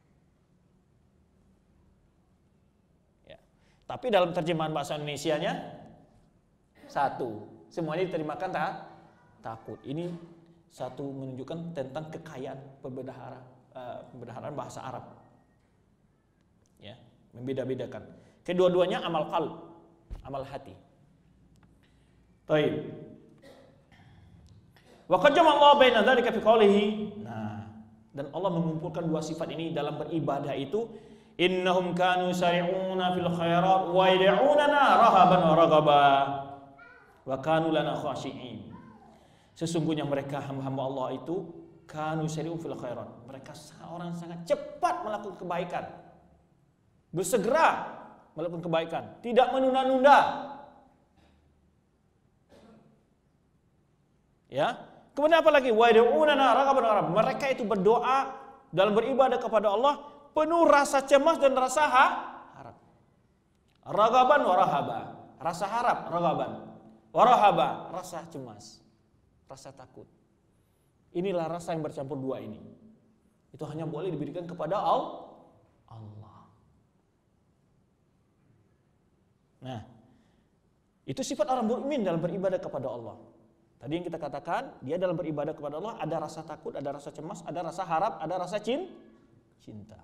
Ya. Tapi dalam terjemahan bahasa Indonesianya satu, semuanya diterjemahkan tak? Takut. Ini satu menunjukkan tentang kekayaan pembendaharaan uh, pembendaharaan bahasa Arab. Ya, membeda-bedakan. Kedua-duanya amal qalb, amal hati. Baik. Wa qad jama'a Allah baina dzalika fi qoulihi. Nah, dan Allah mengumpulkan dua sifat ini dalam beribadah itu, innahum kanu sari'una fil khairat wa yad'unana rahaban wa raghaba wa kanu lana khashi'in. Sesungguhnya mereka hamba-hamba Allah itu kanu yusari'un fil khairat. Mereka seorang sangat cepat melakukan kebaikan. Bersegera melakukan kebaikan, tidak menunda-nunda. Ya. Kemudian apa lagi? Wa yad'unana raghaban wa rahaban. Mereka itu berdoa dalam beribadah kepada Allah penuh rasa cemas dan rasa harap. Raghaban wa rahaba. Rasa harap, raghaban. Wa rahaba, rasa cemas, rasa takut. Inilah rasa yang bercampur dua ini. Itu hanya boleh diberikan kepada Allah. Nah, itu sifat orang mukmin dalam beribadah kepada Allah. Tadi yang kita katakan, dia dalam beribadah kepada Allah ada rasa takut, ada rasa cemas, ada rasa harap, ada rasa cinta.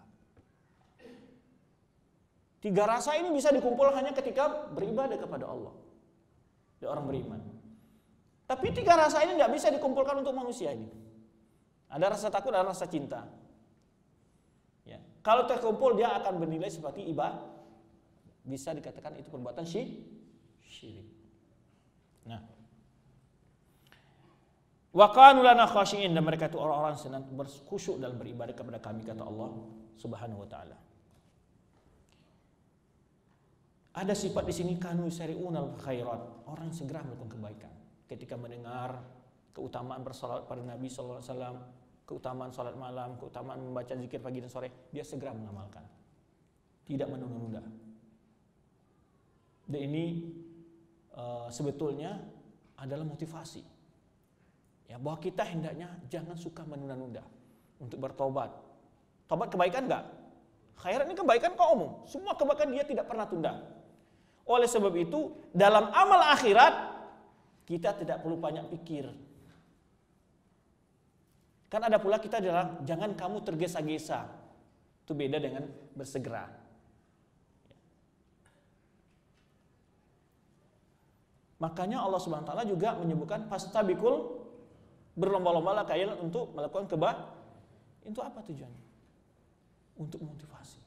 Tiga rasa ini bisa dikumpul hanya ketika beribadah kepada Allah. Dia orang beriman. Tapi tiga rasa ini tidak bisa dikumpulkan untuk manusia ini. Ada rasa takut, ada rasa cinta. Ya. Kalau terkumpul dia akan bernilai seperti ibadah. Bisa dikatakan itu perbuatan syirik. Nah, wa kanu lana khashi'in, dan mereka itu orang-orang senang berkhusyuk dalam beribadah kepada kami, kata Allah Subhanahu wa taala. Ada sifat di sini kanu yusari'unal khairat, orang segera melakukan kebaikan. Ketika mendengar keutamaan bersalat pada Nabi sallallahu alaihi wasallam, keutamaan salat malam, keutamaan membaca zikir pagi dan sore, dia segera mengamalkan. Tidak menunda-nunda. Dan ini uh, sebetulnya adalah motivasi. Ya, bahwa kita hendaknya jangan suka menunda-nunda untuk bertobat. Tobat kebaikan enggak? Khairat ini kebaikan kok umum. Semua kebaikan dia tidak pernah tunda. Oleh sebab itu, dalam amal akhirat kita tidak perlu banyak pikir. Kan ada pula kita dalam jangan kamu tergesa-gesa. Itu beda dengan bersegera. Makanya Allah Subhanahu wa taala juga menyebutkan fastabikul, berlomba-lombalah kalian untuk melakukan kebaikan. Itu apa tujuannya? Untuk motivasi.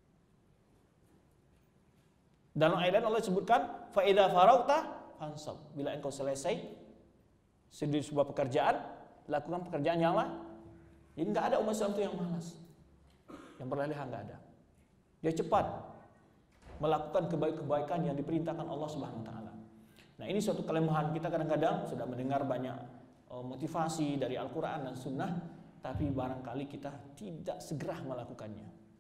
Dalam ayat Allah sebutkan fa idza faragta fansab. Bila engkau selesai di sebuah pekerjaan, lakukan pekerjaan yang lain. Jadi enggak ada umat Islam itu yang malas. Yang berleha enggak ada. Dia cepat melakukan kebaikan-kebaikan yang diperintahkan Allah Subhanahu wa taala. Nah, ini suatu kelemahan kita, kadang-kadang sudah mendengar banyak uh, motivasi dari Al-Quran dan Sunnah, tapi barangkali kita tidak segera melakukannya.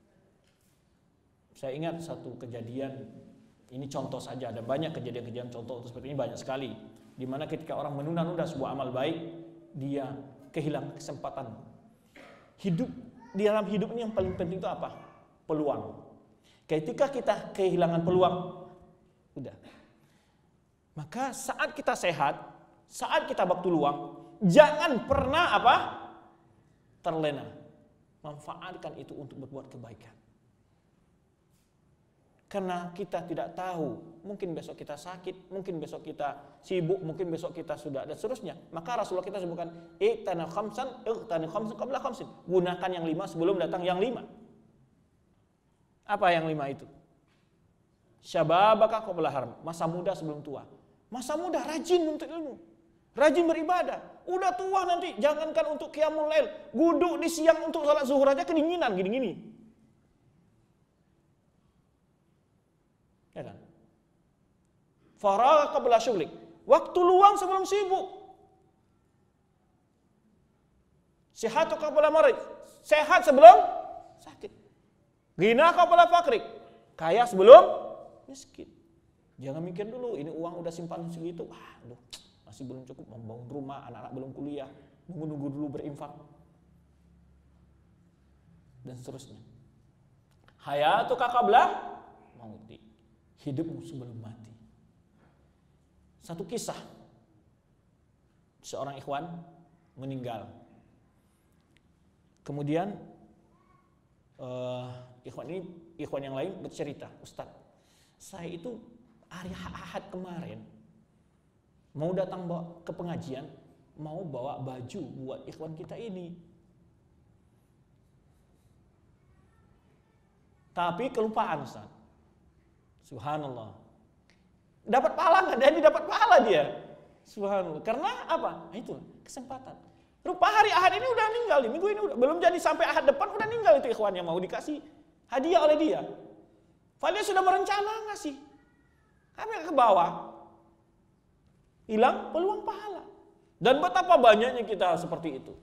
Saya ingat satu kejadian, ini contoh saja, ada banyak kejadian-kejadian contoh seperti ini banyak sekali, di mana ketika orang menunda-nunda sebuah amal baik, dia kehilangan kesempatan. Hidup di dalam hidup ini yang paling penting itu apa? Peluang. Ketika kita kehilangan peluang, udah. Maka saat kita sehat, saat kita waktu luang, jangan pernah apa? Terlena. Manfaatkan itu untuk berbuat kebaikan. Karena kita tidak tahu, mungkin besok kita sakit, mungkin besok kita sibuk, mungkin besok kita sudah dan seterusnya. Maka Rasulullah kita sebutkan, iqtani khamsan, iqtani khamsan qabla khamsin. Gunakan yang lima sebelum datang yang lima. Apa yang lima itu? Syababaka qabla haram, masa muda sebelum tua. Masa muda rajin menuntut ilmu, rajin beribadah. Udah tua nanti jangankan untuk qiyamul lail, duduk di siang untuk salat zuhur aja kedinginan gini-gini. Ya kan? Faragha qabla syughlik, waktu luang sebelum sibuk. Sihatu qabla marid, sehat sebelum sakit. Ghina qabla faqrik, kaya sebelum miskin. Jangan mikir dulu, ini uang udah simpan segitu, wah, aduh, masih belum cukup membangun rumah, anak-anak belum kuliah, nunggu-nunggu dulu berinfak, dan seterusnya. Hayatuka qabla mauti, hidupmu sebelum mati. Satu kisah, seorang ikhwan meninggal. Kemudian uh, ikhwan ini, ikhwan yang lain bercerita, Ustaz, saya itu hari Ahad kemarin mau datang bawa ke pengajian, mau bawa baju buat ikhwan kita ini, tapi kelupaan Ustaz. Subhanallah. Dapat pahala nggak? Dia dapat pahala dia. Subhanallah. Karena apa? Nah, itu kesempatan. Rupa hari Ahad ini udah ninggal, di minggu ini udah, belum jadi sampai Ahad depan udah ninggal itu ikhwan yang mau dikasih hadiah oleh dia. Padahal dia sudah merencana ngasih. Kami ke bawah. Hilang peluang pahala. Dan betapa banyaknya kita seperti itu.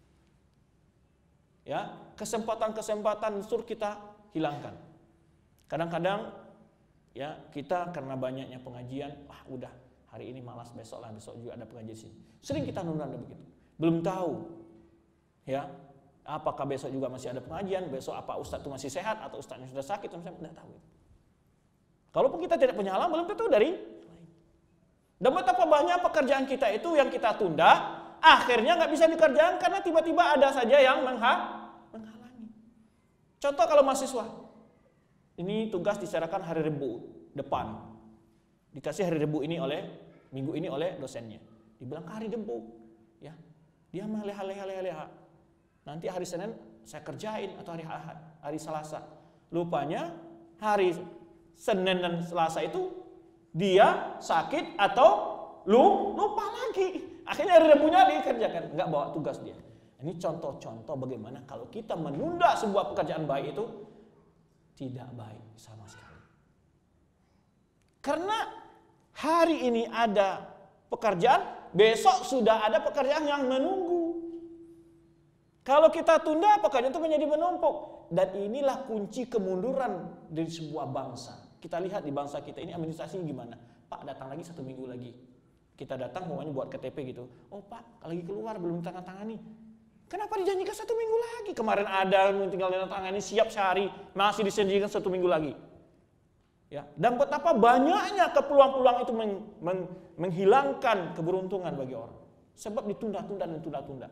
Ya, kesempatan-kesempatan sur kita hilangkan. Kadang-kadang ya kita karena banyaknya pengajian, wah udah hari ini malas, besok lah, besok juga ada pengajian sini. Sering kita nunda-nunda begitu. Belum tahu ya apakah besok juga masih ada pengajian, besok apa ustadz itu masih sehat atau ustadznya sudah sakit, saya tidak tahu. Kalaupun kita tidak punya alam, belum tentu dari lain. Dan betapa banyak pekerjaan kita itu yang kita tunda, akhirnya nggak bisa dikerjakan karena tiba-tiba ada saja yang menghalangi. Contoh kalau mahasiswa, ini tugas diserahkan hari Rabu depan, dikasih hari Rabu ini oleh minggu ini oleh dosennya, dibilang hari Rabu, ya dia mah leha-leha-leha. Nanti hari Senin saya kerjain atau hari Ahad, hari Selasa. Lupanya hari Senin dan Selasa itu dia sakit atau lu lupa lagi. Akhirnya hari Rabunya dikerjakan, nggak bawa tugas dia. Ini contoh-contoh bagaimana kalau kita menunda sebuah pekerjaan baik itu tidak baik sama sekali. Karena hari ini ada pekerjaan, besok sudah ada pekerjaan yang menunggu. Kalau kita tunda, pekerjaan itu menjadi menumpuk. Dan inilah kunci kemunduran dari sebuah bangsa. Kita lihat di bangsa kita ini administrasinya gimana. Pak datang lagi satu minggu lagi. Kita datang maunya buat K T P gitu. Oh Pak lagi keluar belum tanda-tangani. Kenapa dijanjikan satu minggu lagi? Kemarin ada tinggal tanda-tangani siap sehari. Masih dijanjikan satu minggu lagi. Ya, dan betapa banyaknya peluang-peluang itu meng, meng, menghilangkan keberuntungan bagi orang. Sebab ditunda-tunda dan tunda-tunda.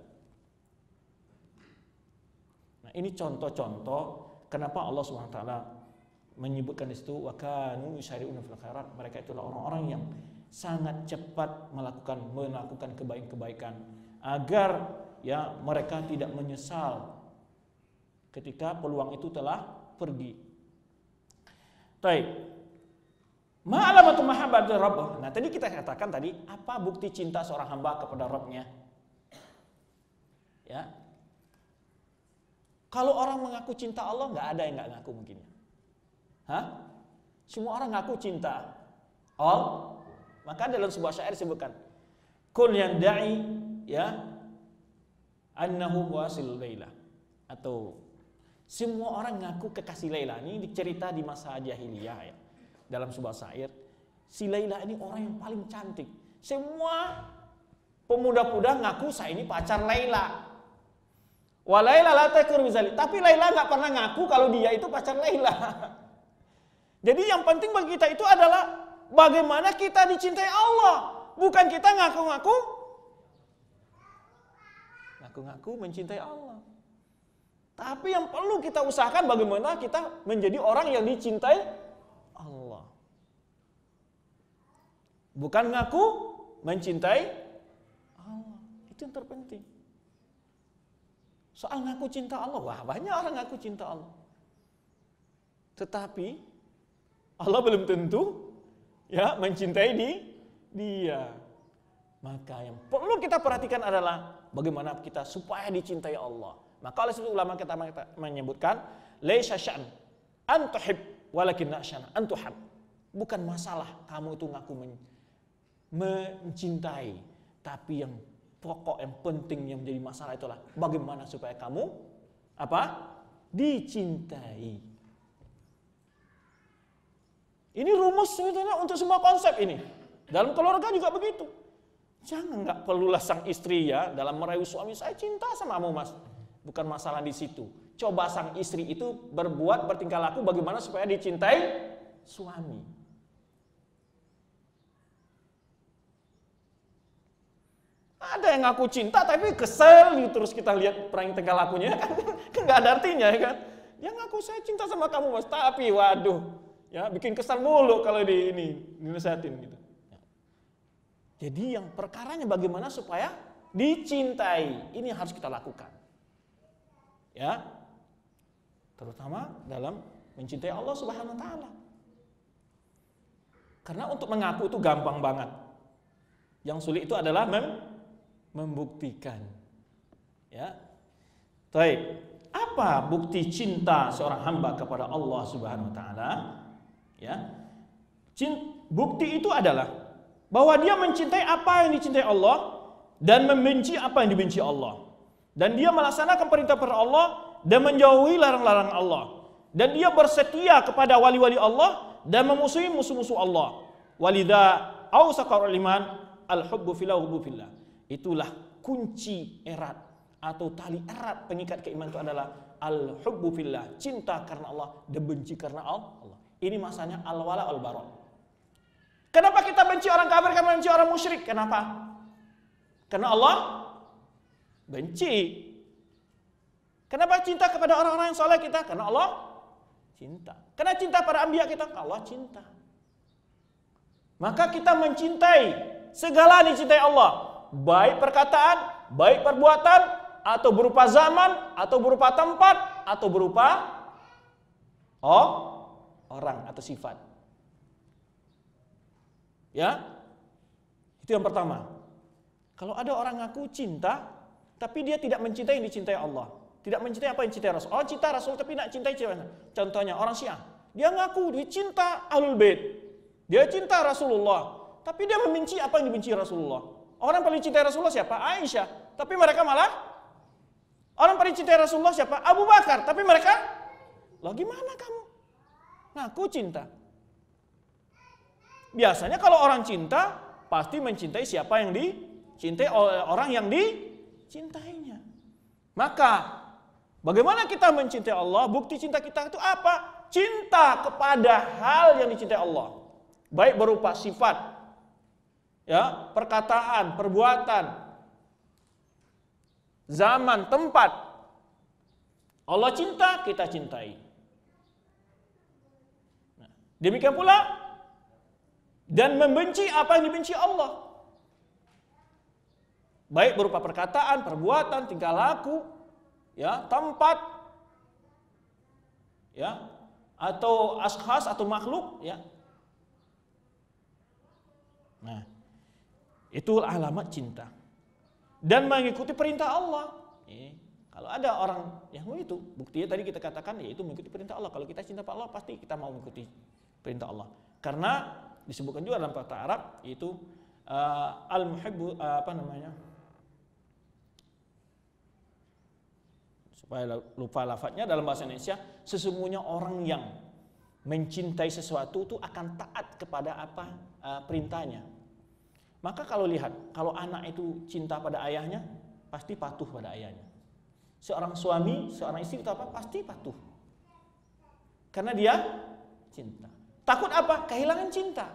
Nah ini contoh-contoh kenapa Allah subhanahu wa taala menyebutkan di situ wa kanu yusari'una fil khairat. Mereka itulah orang-orang yang sangat cepat melakukan melakukan kebaikan-kebaikan agar ya mereka tidak menyesal ketika peluang itu telah pergi. Baik. Ma'alamatu mahabbatir rabb. Nah, tadi kita katakan tadi apa bukti cinta seorang hamba kepada Rabb-nya? Ya. Kalau orang mengaku cinta Allah, enggak ada yang enggak ngaku mungkin. Hah? Semua orang ngaku cinta Allah. Maka dalam sebuah syair disebutkan, "Kul yanda'i ya annahu wasil Laila." Atau semua orang ngaku kekasih Laila. Ini dicerita di masa jahiliyah ya. Dalam sebuah syair, si Laila ini orang yang paling cantik. Semua pemuda-pemuda ngaku saya ini pacar Laila. Wa Laila la takur bizalik. Tapi Laila enggak pernah ngaku kalau dia itu pacar Laila. Jadi yang penting bagi kita itu adalah bagaimana kita dicintai Allah, bukan kita ngaku-ngaku ngaku-ngaku mencintai Allah. Tapi yang perlu kita usahakan bagaimana kita menjadi orang yang dicintai Allah. Bukan ngaku mencintai Allah. Itu yang terpenting. Soal ngaku cinta Allah, wah banyak orang ngaku cinta Allah. Tetapi Allah belum tentu ya mencintai di dia. Maka yang perlu kita perhatikan adalah bagaimana kita supaya dicintai Allah. Maka oleh sebab ulama kita menyebutkan laisa sya'n an tuhib walakin sya'na an tuhab. Bukan masalah kamu itu ngaku men mencintai, tapi yang pokok yang penting yang menjadi masalah itulah bagaimana supaya kamu apa? Dicintai. Ini rumus sebetulnya untuk semua konsep ini. Dalam keluarga juga begitu. Jangan nggak perlulah sang istri ya dalam merayu suami, saya cinta sama kamu mas. Bukan masalah di situ. Coba sang istri itu berbuat bertingkah laku bagaimana supaya dicintai suami. Ada yang ngaku cinta tapi kesel terus kita lihat perang tingkah lakunya kan nggak ada artinya ya kan. Dia ngaku saya cinta sama kamu mas, tapi waduh. Ya, bikin kesal mulu kalau di ini dinasihatin gitu. Jadi yang perkaranya bagaimana supaya dicintai. Ini yang harus kita lakukan. Ya. Terutama dalam mencintai Allah Subhanahu wa taala. Karena untuk mengaku itu gampang banget. Yang sulit itu adalah mem membuktikan. Ya. Baik. Apa bukti cinta seorang hamba kepada Allah Subhanahu wa taala? Ya. Bukti itu adalah bahwa dia mencintai apa yang dicintai Allah dan membenci apa yang dibenci Allah. Dan dia melaksanakan perintah-perintah Allah dan menjauhi larang-larang Allah. Dan dia bersetia kepada wali-wali Allah dan memusuhi musuh-musuh Allah. Walidha awsaqar iman al-hubbu fillah hubbu fillah. Itulah kunci erat atau tali erat pengikat keimanan itu adalah al-hubbu fillah, cinta karena Allah dan benci karena Allah. Ini masanya al-wala al-bara. Kenapa kita benci orang kafir, karena benci orang musyrik? Kenapa? Karena Allah benci. Kenapa cinta kepada orang-orang yang saleh kita? Karena Allah cinta. Karena cinta pada anbiya kita? Allah cinta. Maka kita mencintai segala yang dicintai Allah, baik perkataan, baik perbuatan, atau berupa zaman, atau berupa tempat, atau berupa oh, orang atau sifat. Ya, itu yang pertama. Kalau ada orang ngaku cinta, tapi dia tidak mencintai yang dicintai Allah, tidak mencintai apa yang dicintai Rasul. Oh, cinta Rasul tapi tidak cintai siapa? Contohnya orang Syiah, dia ngaku dia cinta Ahlul Bait, dia cinta Rasulullah, tapi dia membenci apa yang dibenci Rasulullah. Orang paling cintai Rasulullah siapa? Aisyah, tapi mereka malah orang paling cintai Rasulullah siapa? Abu Bakar, tapi mereka, lah gimana kamu ngaku cinta? Biasanya kalau orang cinta pasti mencintai siapa yang dicintai oleh orang yang dicintainya. Maka bagaimana kita mencintai Allah? Bukti cinta kita itu apa? Cinta kepada hal yang dicintai Allah, baik berupa sifat, ya, perkataan, perbuatan, zaman, tempat. Allah cinta, kita cintai. Nah, demikian pula dan membenci apa yang dibenci Allah, baik berupa perkataan, perbuatan, tingkah laku, ya, tempat, ya, atau ashkhas atau makhluk, ya. Nah, itu alamat cinta dan mengikuti perintah Allah. Eh, kalau ada orang yang begitu, buktinya tadi kita katakan yaitu mengikuti perintah Allah. Kalau kita cinta pada Allah, pasti kita mau mengikuti perintah Allah. Karena disebutkan juga dalam bahasa Arab yaitu uh, al-muhibbu, uh, apa namanya? Supaya lupa lafadznya dalam bahasa Indonesia, sesungguhnya orang yang mencintai sesuatu itu akan taat kepada apa uh, perintahnya. Maka kalau lihat, kalau anak itu cinta pada ayahnya, pasti patuh pada ayahnya. Seorang suami, seorang istri itu apa? Pasti patuh. Karena dia cinta. Takut apa? Kehilangan cinta.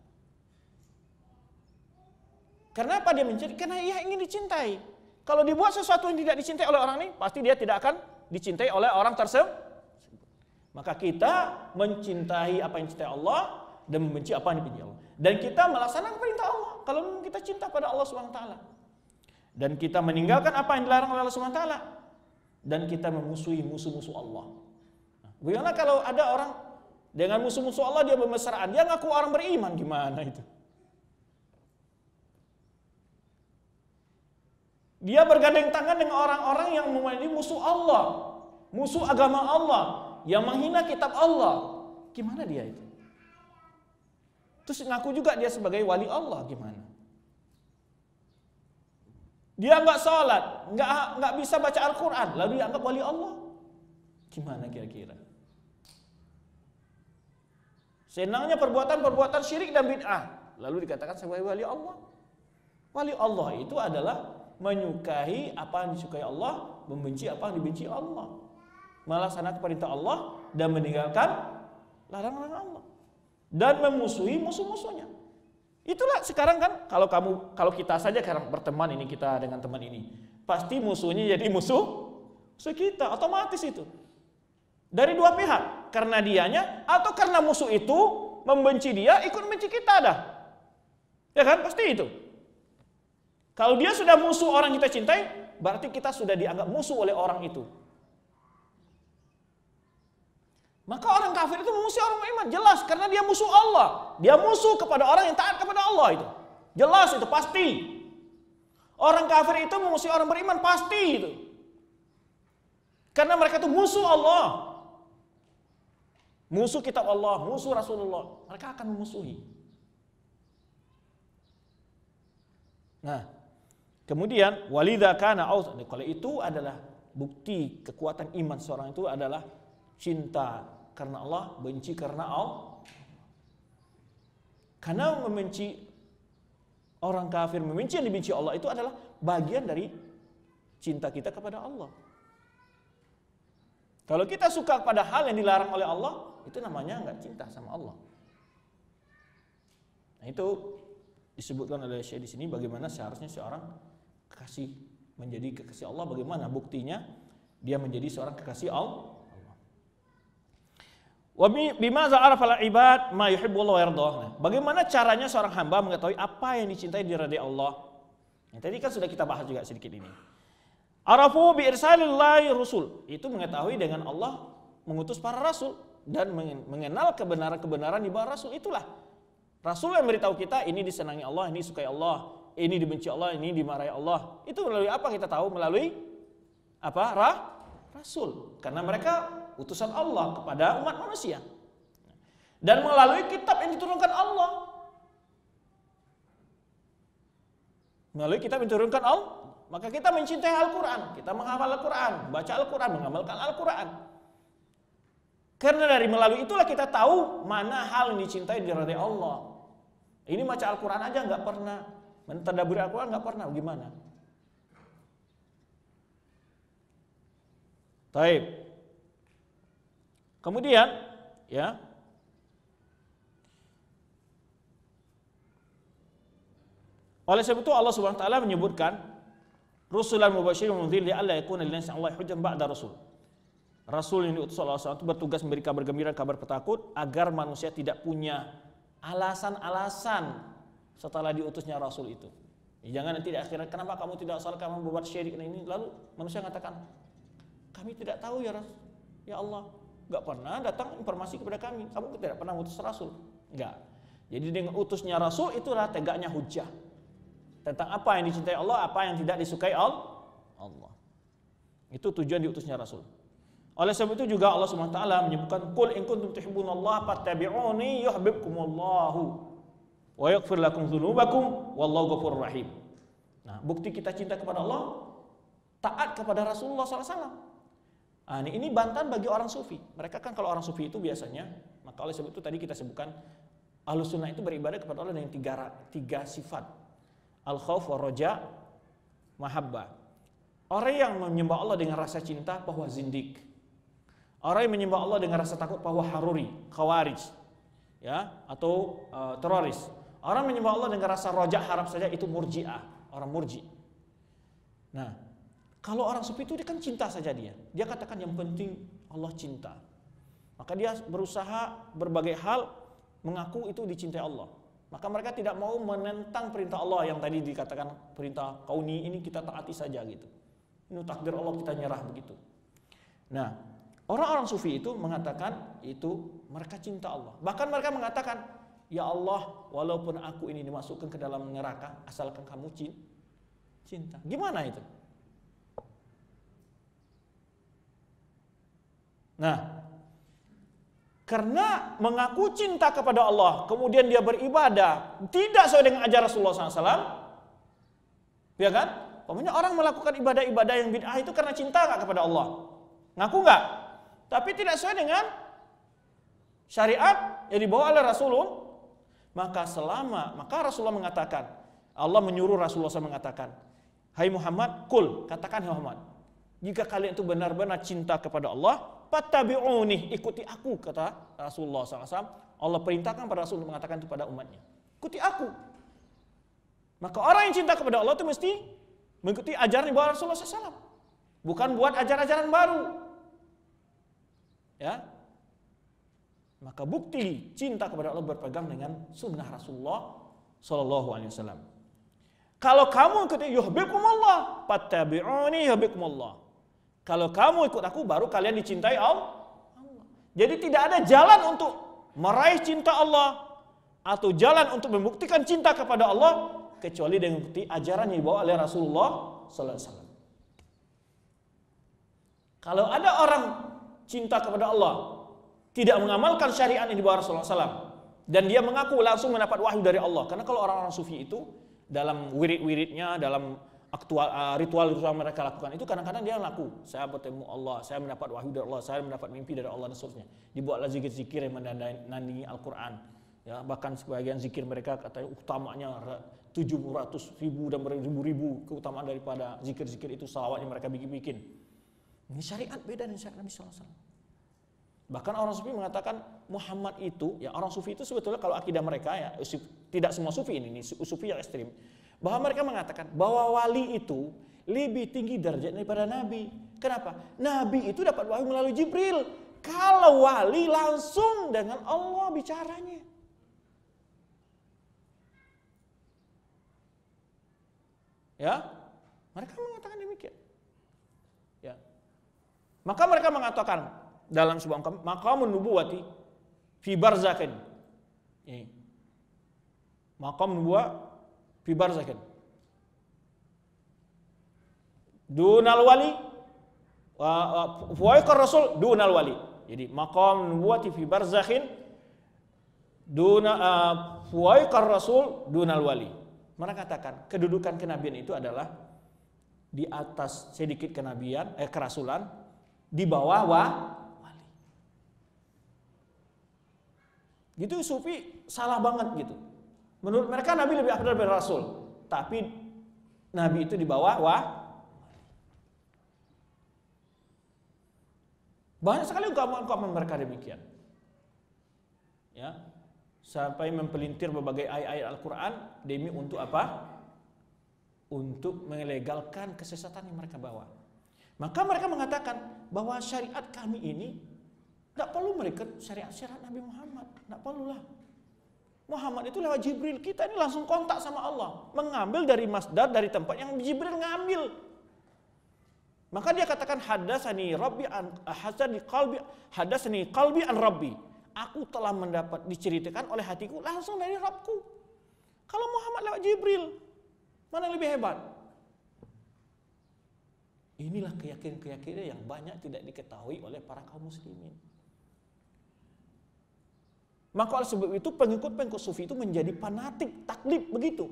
Karena apa dia mencintai? Karena ia ingin dicintai. Kalau dibuat sesuatu yang tidak dicintai oleh orang ini, pasti dia tidak akan dicintai oleh orang tersebut. Maka kita mencintai apa yang dicintai Allah dan membenci apa yang dibenci Allah. Dan kita melaksanakan perintah Allah kalau kita cinta pada Allah subhanahu wa taala. Dan kita meninggalkan apa yang dilarang oleh Allah subhanahu wa taala. Dan kita memusuhi musuh-musuh Allah. Nah, bagaimana kalau ada orang dengan musuh-musuh Allah dia bermesraan, dia ngaku orang beriman, gimana itu? Dia bergandeng tangan dengan orang-orang yang menjadi musuh Allah, musuh agama Allah, yang menghina kitab Allah. Gimana dia itu? Terus ngaku juga dia sebagai wali Allah, gimana? Dia enggak sholat, enggak enggak bisa baca Al-Quran, lalu dia anggap wali Allah. Gimana kira-kira? Senangnya perbuatan-perbuatan syirik dan bid'ah, lalu dikatakan sebagai wali Allah. Wali Allah itu adalah menyukai apa yang disukai Allah, membenci apa yang dibenci Allah, melaksanakan perintah Allah dan meninggalkan larangan Allah, dan memusuhi musuh-musuhnya. Itulah sekarang kan, kalau kamu, kalau kita saja sekarang berteman ini, kita dengan teman ini, pasti musuhnya jadi musuh, musuh kita, otomatis itu. Dari dua pihak, karena dianya atau karena musuh itu membenci dia, ikut membenci kita dah. Ya kan, pasti itu. Kalau dia sudah musuh orang kita cintai, berarti kita sudah dianggap musuh oleh orang itu. Maka orang kafir itu memusuhi orang beriman, jelas, karena dia musuh Allah. Dia musuh kepada orang yang taat kepada Allah itu. Jelas itu pasti. Orang kafir itu memusuhi orang beriman pasti itu. Karena mereka itu musuh Allah. Musuh kitab Allah, musuh Rasulullah. Mereka akan memusuhi. Nah, kemudian walidza kana aus, kalau itu adalah bukti kekuatan iman seorang itu adalah cinta karena Allah, benci karena Allah. Karena membenci orang kafir, membenci yang dibenci Allah itu adalah bagian dari cinta kita kepada Allah. Kalau kita suka pada hal yang dilarang oleh Allah, itu namanya enggak cinta sama Allah. Nah, itu disebutkan oleh Syekh di sini bagaimana seharusnya seorang kekasih menjadi kekasih Allah, bagaimana buktinya dia menjadi seorang kekasih Allah. Wa bima za'arafa al-ibad ma yuhibbu Allah wa yardah. Bagaimana caranya seorang hamba mengetahui apa yang dicintai dan diridai Allah? Yang tadi kan sudah kita bahas juga sedikit ini. Arafu bi irsalillahi rusul. Itu mengetahui dengan Allah mengutus para rasul dan mengenal kebenaran-kebenaran di bawah rasul. Itulah rasul yang beritahu kita ini disenangi Allah, ini disukai Allah, ini dibenci Allah, ini dimarahi Allah. Itu melalui apa kita tahu? Melalui apa? Rah? Rasul. Karena mereka utusan Allah kepada umat manusia. Dan melalui kitab yang diturunkan Allah. Melalui kitab yang diturunkan Allah, maka kita mencintai Al-Quran, kita menghafal Al-Quran, baca Al-Quran, mengamalkan Al-Quran. Karena dari melalui itulah kita tahu mana hal yang dicintai dan diridai Allah. Ini baca Al-Quran aja nggak pernah, mentadabburi Al-Quran nggak pernah, gimana? Taib. Kemudian, ya, oleh sebab itu Allah Subhanahu wa taala menyebutkan rusulan mubasysyirin wa mundhirin li'alla yakuna lin-nasi 'ala Allahi hujjatan ba'da rasul. Rasul yang diutus oleh Allah itu bertugas memberi kabar gembira, kabar petakut agar manusia tidak punya alasan-alasan setelah diutusnya rasul itu. Jangan nanti di akhirat, kenapa kamu tidak salat, kamu berbuat syirik ini, lalu manusia mengatakan, kami tidak tahu ya Rasul, ya Allah, enggak pernah datang informasi kepada kami, kamu tidak pernah utus rasul. Enggak. Jadi dengan utusnya rasul itulah tegaknya hujjah tentang apa yang dicintai Allah, apa yang tidak disukai Allah. Itu tujuan diutusnya rasul. Oleh sebab itu juga Allah Subhanahu wa taala menyebutkan qul in kuntum tuhibbunallaha fattabi'uni yuhibbukumullahu wa yaghfir lakum dzunubakum wallahu ghafurur rahim. Nah, bukti kita cinta kepada Allah, taat kepada Rasulullah sallallahu alaihi wasallam. Nah, ini, ini bantahan bagi orang sufi. Mereka kan kalau orang sufi itu biasanya, maka oleh sebab itu tadi kita sebutkan Ahlus Sunnah itu beribadah kepada Allah dengan tiga, tiga sifat. Al-khauf wa roja, mahabbah. Orang yang menyembah Allah dengan rasa cinta bahwa zindik. Orang yang menyembah Allah dengan rasa takut bahwa haruri, khawarij, ya, atau uh, teroris. Orang menyembah Allah dengan rasa roja, harap saja, itu murji'ah, orang murji. Nah, kalau orang sufi itu dia kan cinta saja dia. Dia katakan yang penting Allah cinta. Maka dia berusaha berbagai hal mengaku itu dicintai Allah. Maka mereka tidak mau menentang perintah Allah yang tadi dikatakan perintah kauni ini kita taati saja gitu. Ini takdir Allah, kita nyerah begitu. Nah, orang-orang sufi itu mengatakan itu mereka cinta Allah. Bahkan mereka mengatakan, ya Allah, walaupun aku ini dimasukkan ke dalam neraka, asalkan kamu cinta. Gimana itu? Nah, karena mengaku cinta kepada Allah, kemudian dia beribadah tidak sesuai dengan ajaran Rasulullah shallallahu alaihi wasallam, ya kan? Pokoknya orang melakukan ibadah-ibadah yang bid'ah itu karena cinta nggak kepada Allah, ngaku nggak? Tapi tidak sesuai dengan syariat yang dibawa oleh Rasulullah, maka selama maka Rasulullah mengatakan, Allah menyuruh Rasulullah shallallahu alaihi wasallam mengatakan, hai Muhammad, kul, katakan hai Muhammad, jika kalian itu benar-benar cinta kepada Allah, fattabi'uni, ikuti aku, kata Rasulullah shallallahu alaihi wasallam. Allah perintahkan pada Rasul mengatakan itu pada umatnya, ikuti aku. Maka orang yang cinta kepada Allah itu mesti mengikuti ajaran di bawah Rasulullah shallallahu alaihi wasallam, bukan buat ajaran-ajaran baru. Ya, maka bukti cinta kepada Allah berpegang dengan sunnah Rasulullah shallallahu alaihi wasallam. Kalau kamu ikuti yuhibbukumullah, fattabi'uni yuhibbukumullah. Kalau kamu ikut aku, baru kalian dicintai Allah. Jadi tidak ada jalan untuk meraih cinta Allah atau jalan untuk membuktikan cinta kepada Allah kecuali dengan mengikuti ajaran yang dibawa oleh Rasulullah sallallahu alaihi wasallam. Kalau ada orang cinta kepada Allah, tidak mengamalkan syariat yang dibawa Rasulullah sallallahu alaihi wasallam, dan dia mengaku langsung mendapat wahyu dari Allah. Karena kalau orang-orang sufi itu dalam wirid-wiridnya, dalam aktual uh, ritual-ritual mereka lakukan itu, kadang-kadang dia ngaku, saya bertemu Allah, saya mendapat wahyu dari Allah, saya mendapat mimpi dari Allah dan seterusnya. Dibuatlah zikir-zikir yang menandai Al-Quran. Ya, bahkan sebagian zikir mereka katanya utamanya tujuh ratus ribu dan beribu-ribu keutamaan daripada zikir-zikir itu, salawat yang mereka bikin-bikin. Ini syariat beda dengan syariat Nabi sallallahu alaihi wasallam. Bahkan orang sufi mengatakan Muhammad itu, ya orang sufi itu sebetulnya kalau akidah mereka ya, tidak semua sufi ini, ini sufi yang ekstrim, bahwa mereka mengatakan bahwa wali itu lebih tinggi derajat daripada Nabi. Kenapa? Nabi itu dapat wahyu melalui Jibril. Kalau wali langsung dengan Allah bicaranya. Ya, mereka mengatakan demikian. Ya. Maka mereka mengatakan dalam sebuah maqamun nubuwati fi barzakhin. Ini. Maqam nubuwah fi barzakhin. Dunal wali wa fuaiqar rasul dunal wali. Jadi maqam nubuwati fi barzakhin duna uh, fuaiqar rasul dunal wali. Mereka katakan kedudukan kenabian itu adalah di atas sedikit kenabian, eh kerasulan, di bawah wa, wali. Gitu sufi salah banget gitu. Menurut mereka Nabi lebih afdal dari Rasul, tapi Nabi itu di bawah wa, wali. Banyak sekali ungkapan-ungkapan mereka demikian. Ya. Sampai mempelintir berbagai ayat-ayat Al-Quran demi untuk apa? Untuk melegalkan kesesatan yang mereka bawa. Maka mereka mengatakan bahwa syariat kami ini tidak perlu mereka syariat-syariat Nabi Muhammad, tidak perlulah. Muhammad itu lewat Jibril, kita ini langsung kontak sama Allah, mengambil dari masdar, dari tempat yang Jibril ngambil. Maka dia katakan hadatsani Rabbi an hadatsani qalbi hadatsani qalbi an Rabbi. Aku telah mendapat diceritakan oleh hatiku langsung dari Rabbku. Kalau Muhammad lewat Jibril, mana yang lebih hebat? Inilah keyakinan-keyakinan yang banyak tidak diketahui oleh para kaum muslimin. Maka oleh sebab itu pengikut-pengikut sufi itu menjadi fanatik, taklid begitu.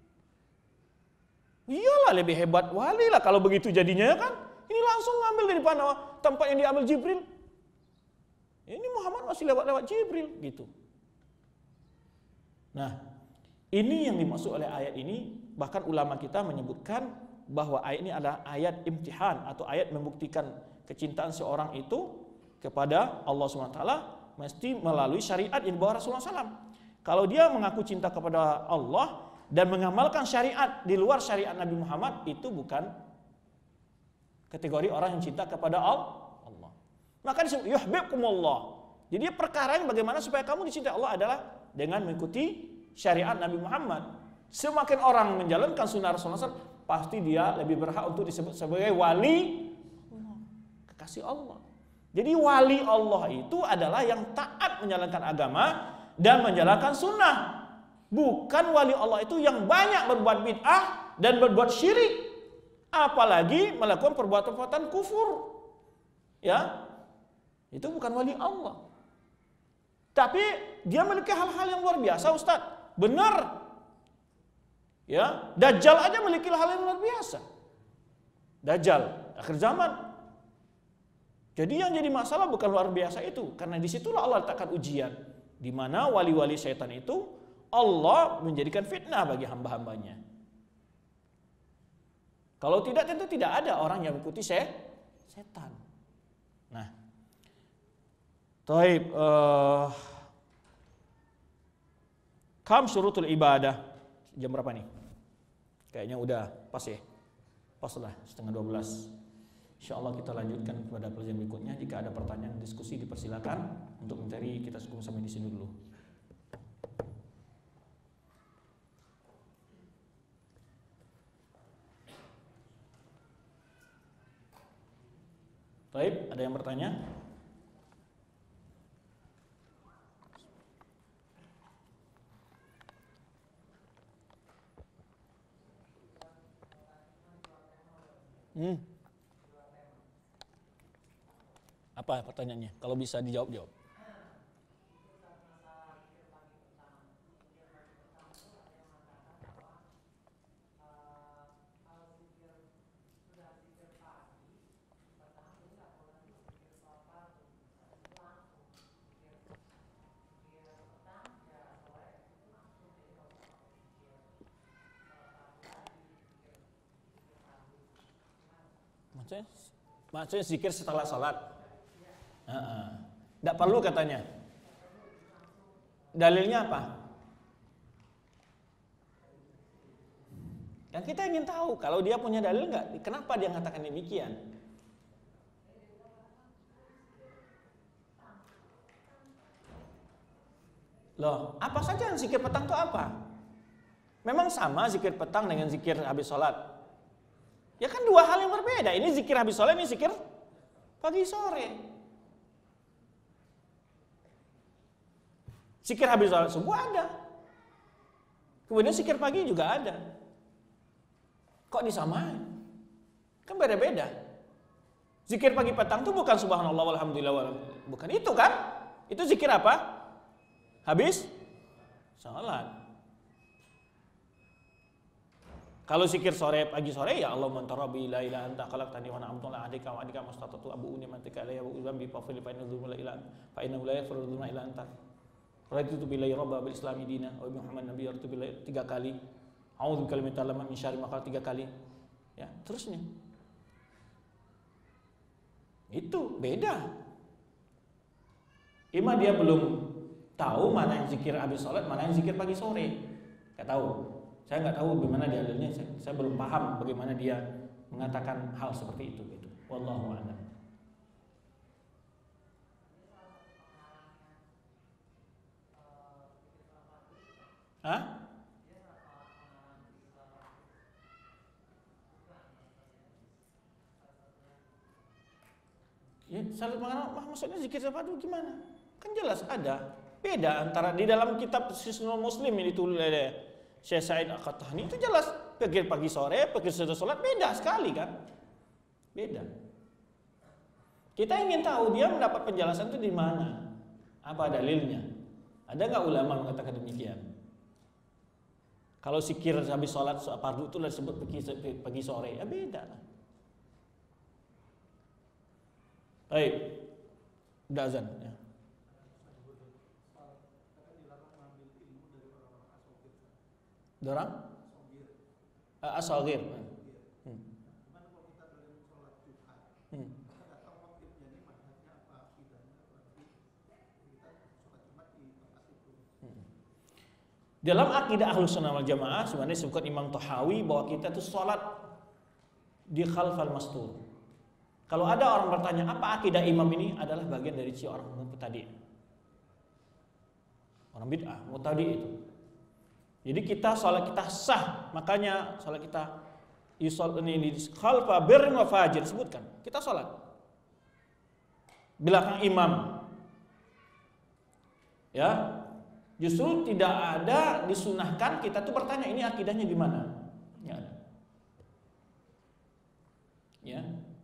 Iyalah lebih hebat wali lah kalau begitu jadinya kan. Ini langsung ngambil dari mana tempat yang diambil Jibril. Ini Muhammad masih lewat-lewat Jibril gitu. Nah, ini yang dimaksud oleh ayat ini. Bahkan ulama kita menyebutkan bahwa ayat ini adalah ayat imtihan atau ayat membuktikan kecintaan seorang itu kepada Allah subhanahu wa taala mesti melalui syariat yang dibawa Rasulullah sallallahu alaihi wasallam. Kalau dia mengaku cinta kepada Allah dan mengamalkan syariat di luar syariat Nabi Muhammad, itu bukan kategori orang yang cinta kepada Allah. Maka disebut yuhibbukumullah. Jadi perkaranya bagaimana supaya kamu dicintai Allah adalah dengan mengikuti syariat Nabi Muhammad. Semakin orang menjalankan sunnah Rasulullah sallallahu alaihi wasallam, pasti dia lebih berhak untuk disebut sebagai wali Allah, kekasih Allah. Jadi wali Allah itu adalah yang taat menjalankan agama dan menjalankan sunnah. Bukan wali Allah itu yang banyak berbuat bid'ah dan berbuat syirik, apalagi melakukan perbuatan-perbuatan kufur. Ya, itu bukan wali Allah. Tapi dia memiliki hal-hal yang luar biasa, Ustaz. Benar. Ya, Dajjal aja memiliki hal yang luar biasa. Dajjal akhir zaman. Jadi yang jadi masalah bukan luar biasa itu, karena disitulah Allah letakkan ujian, di mana wali-wali syaitan itu Allah menjadikan fitnah bagi hamba-hambanya. Kalau tidak tentu tidak ada orang yang mengikuti setan. Nah, Taib, uh, kam syurutul ibadah. Jam berapa nih? Kayaknya udah pas ya. Pas lah, setengah dua belas. InsyaAllah kita lanjutkan pada pelajaran berikutnya. Jika ada pertanyaan diskusi dipersilakan. Untuk mencari kita cukup sampai di sini dulu. Taib, ada yang bertanya? Hmm. Apa pertanyaannya? Kalau bisa dijawab-jawab. Maksudnya, maksudnya zikir setelah sholat. Tidak perlu katanya. Dalilnya apa? Yang kita ingin tahu kalau dia punya dalil nggak? Kenapa dia mengatakan demikian? Loh, apa saja yang zikir petang itu apa? Memang sama zikir petang dengan zikir habis sholat? Ya kan dua hal yang berbeda. Ini zikir habis sholat, ini zikir pagi sore. Zikir habis sholat subuh ada. Kemudian zikir pagi juga ada. Kok disamain? Kan beda-beda. Zikir pagi petang itu bukan subhanallah walhamdulillah. Bukan itu kan? Itu zikir apa? Habis sholat. Kalau zikir sore pagi sore ya Allah mantarabi la ilaha anta khalaqtani wa na'amtu ala ahdika wa adika mustatatu abu uni mantika alayya wa uzambi fa fil fa inna dzulma la ilaha fa inna la yaghfiru dzulma illa anta. Raditu billahi rabba bil islami dina wa bi Muhammad nabiy raditu billahi tiga kali. A'udzu bikalimati llahi min syarri ma khalaq tiga kali. Ya, terusnya. Itu beda. Ima dia belum tahu mana yang zikir habis sholat, mana yang zikir pagi sore. Enggak tahu. Saya nggak tahu bagaimana dia dalilnya, saya, saya belum paham bagaimana dia mengatakan hal seperti itu gitu. Wallahu a'lam. Hah? Ya, salat malam maksudnya zikir apa itu gimana? Kan jelas ada. Beda antara di dalam kitab Hisnul Muslim ini ditulis oleh Syekh Sa'id Al-Qahtani itu jelas pikir pagi sore, pikir setelah sholat beda sekali kan? Beda. Kita ingin tahu dia mendapat penjelasan itu di mana? Apa dalilnya? Ada nggak ulama mengatakan demikian? Kalau zikir habis sholat fardu itu disebut pagi, pagi sore, ya beda lah. Baik, udah azan ya. Dorang? Uh, Asogir. Hmm. Hmm. Dalam akidah Ahlus Sunnah wal Jamaah sebenarnya disebutkan Imam Tahawi bahwa kita itu sholat di khalfal mastur. Kalau ada orang bertanya apa akidah imam ini, adalah bagian dari si orang mubtadi'. Orang bid'ah, mubtadi' itu. Jadi kita sholat kita sah, makanya sholat kita yusol ini di khalfa birrin wa fajir disebutkan. Kita sholat belakang imam, ya. Justru tidak ada disunahkan kita tuh bertanya ini akidahnya gimana? Ya. Ya.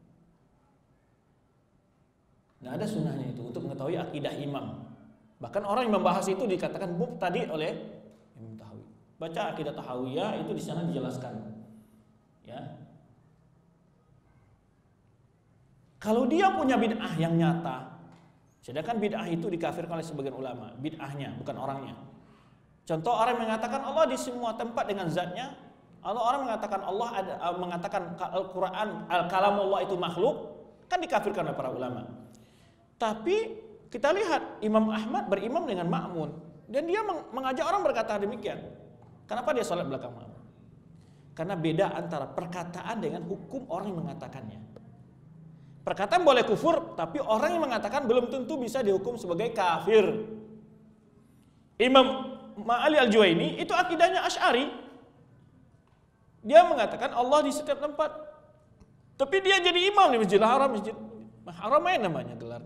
Nggak ada sunnahnya itu untuk mengetahui akidah imam. Bahkan orang yang membahas itu dikatakan mubtadi oleh Imam Tahawi. Baca akidah Tahawiyah itu di sana dijelaskan. Ya. Kalau dia punya bid'ah yang nyata, sedangkan bid'ah itu dikafirkan oleh sebagian ulama, bid'ahnya bukan orangnya. Contoh orang mengatakan Allah di semua tempat dengan zatnya. Allah orang mengatakan Allah ada mengatakan Al-Qur'an al-kalamullah itu makhluk, kan dikafirkan oleh para ulama. Tapi kita lihat Imam Ahmad berimam dengan Ma'mun dan dia mengajak orang berkata demikian. Kenapa dia sholat belakang Ma'mun? Karena beda antara perkataan dengan hukum orang yang mengatakannya. Perkataan boleh kufur, tapi orang yang mengatakan belum tentu bisa dihukum sebagai kafir. Imam Ma'ali Al-Juwaini itu akidahnya Asy'ari. Dia mengatakan Allah di setiap tempat. Tapi dia jadi imam di Masjidil Haram, Masjid Haramain namanya gelarnya.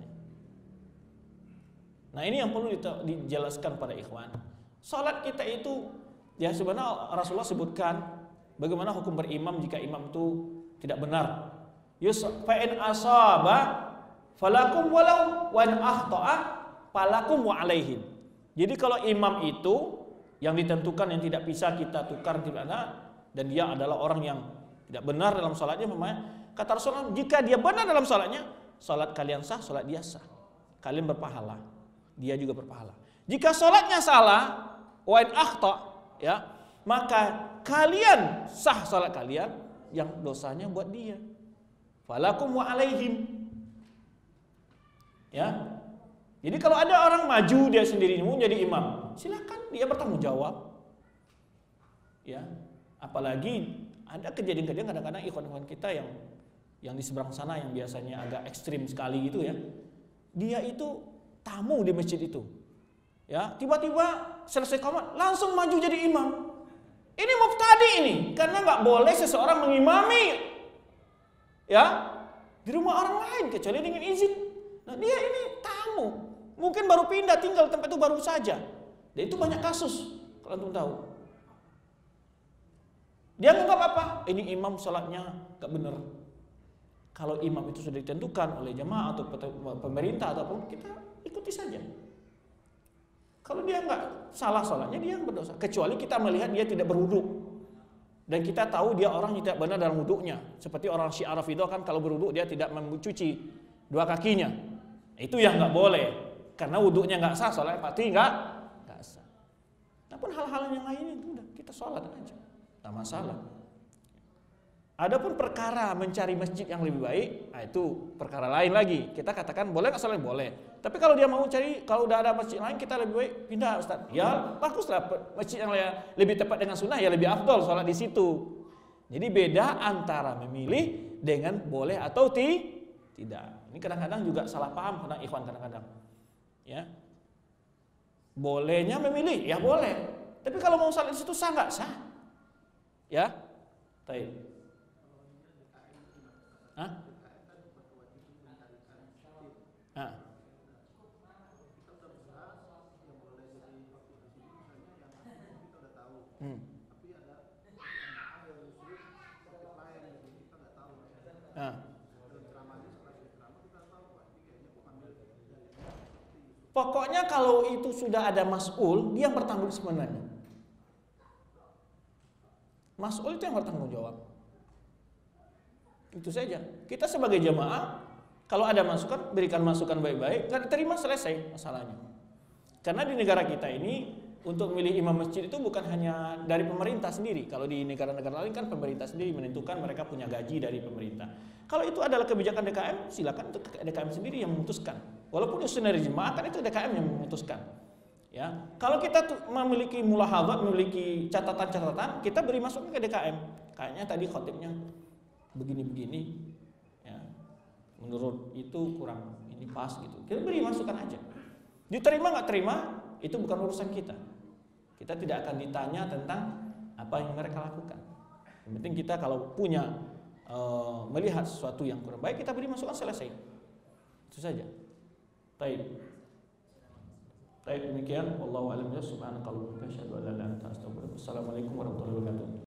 Nah, ini yang perlu dijelaskan pada ikhwan. Salat kita itu ya sebenarnya Rasulullah sebutkan bagaimana hukum berimam jika imam itu tidak benar. Yus fa in asaba falakum walau wa in akhta'a falakum wa alaihim. Jadi kalau imam itu yang ditentukan yang tidak bisa kita tukar di mana, dan dia adalah orang yang tidak benar dalam salatnya, kata Rasulullah, jika dia benar dalam salatnya, salat kalian sah, salat dia sah. Kalian berpahala, dia juga berpahala. Jika salatnya salah, wa in akhta, ya, maka kalian sah salat kalian, yang dosanya buat dia. Falakum wa alaihim. Ya. Jadi kalau ada orang maju dia sendiri mau jadi imam, silakan dia bertanggung jawab. Ya. Apalagi ada kejadian-kejadian kadang-kadang ikhwan-ikhwan kita yang yang di seberang sana yang biasanya agak ekstrim sekali gitu ya. Dia itu tamu di masjid itu. Ya, tiba-tiba selesai qomat langsung maju jadi imam. Ini muftadi ini, karena nggak boleh seseorang mengimami ya di rumah orang lain kecuali dengan izin. Nah, dia ini tamu, mungkin baru pindah tinggal tempat itu baru saja. Dan itu banyak kasus kalau antum tahu. Dia nganggap apa? Ini imam salatnya nggak benar. Kalau imam itu sudah ditentukan oleh jamaah atau pemerintah ataupun, kita ikuti saja. Kalau dia nggak salah salatnya, dia yang berdosa. Kecuali kita melihat dia tidak berwudu dan kita tahu dia orang yang tidak benar dalam wuduknya. Seperti orang Syiah Rafidhah kan kalau berwudu dia tidak mencuci dua kakinya. Itu yang nggak boleh. Karena wuduknya nggak sah, salatnya pasti nggak nggak sah. Namun hal-hal yang lainnya itu udah kita sholat aja, nggak masalah. Adapun perkara mencari masjid yang lebih baik, nah itu perkara lain lagi. Kita katakan boleh nggak sholat boleh. Tapi kalau dia mau cari, kalau udah ada masjid lain kita lebih baik pindah, Ustaz. Ya baguslah, masjid yang lebih tepat dengan sunnah ya lebih afdol sholat di situ. Jadi beda antara memilih dengan boleh atau ti, tidak. Ini kadang-kadang juga salah paham karena ikhwan kadang-kadang. Ya, bolehnya memilih, ya boleh. Tapi kalau mau sholat di situ sah nggak sah? Ya, baik. Hah? Hah? Hmm. Nah. Pokoknya kalau itu sudah ada mas'ul, dia yang bertanggung sebenarnya. Mas'ul itu yang bertanggung jawab. Itu saja. Kita sebagai jamaah, kalau ada masukan, berikan masukan baik-baik, nggak diterima selesai masalahnya. Karena di negara kita ini, untuk memilih imam masjid itu bukan hanya dari pemerintah sendiri. Kalau di negara-negara lain kan pemerintah sendiri menentukan, mereka punya gaji dari pemerintah. Kalau itu adalah kebijakan D K M, silakan itu D K M sendiri yang memutuskan. Walaupun itu dari jemaah kan itu D K M yang memutuskan. Ya, kalau kita tuh memiliki mulahadzat, memiliki catatan-catatan, kita beri masukan ke D K M. Kayaknya tadi khotibnya begini-begini, ya, menurut itu kurang ini pas gitu. Kita beri masukan aja. Diterima nggak terima itu bukan urusan kita. Kita tidak akan ditanya tentang apa yang mereka lakukan. Yang penting kita kalau punya e, melihat sesuatu yang kurang baik, kita beri masukan, selesai. Itu saja. Baik. Baik, demikian. Wallahu a'lam bishawab. Subhanakallahumma wa bihamdika asyhadu an la ilaha illa anta astaghfiruka wa atubu ilaik. Assalamualaikum warahmatullahi wabarakatuh.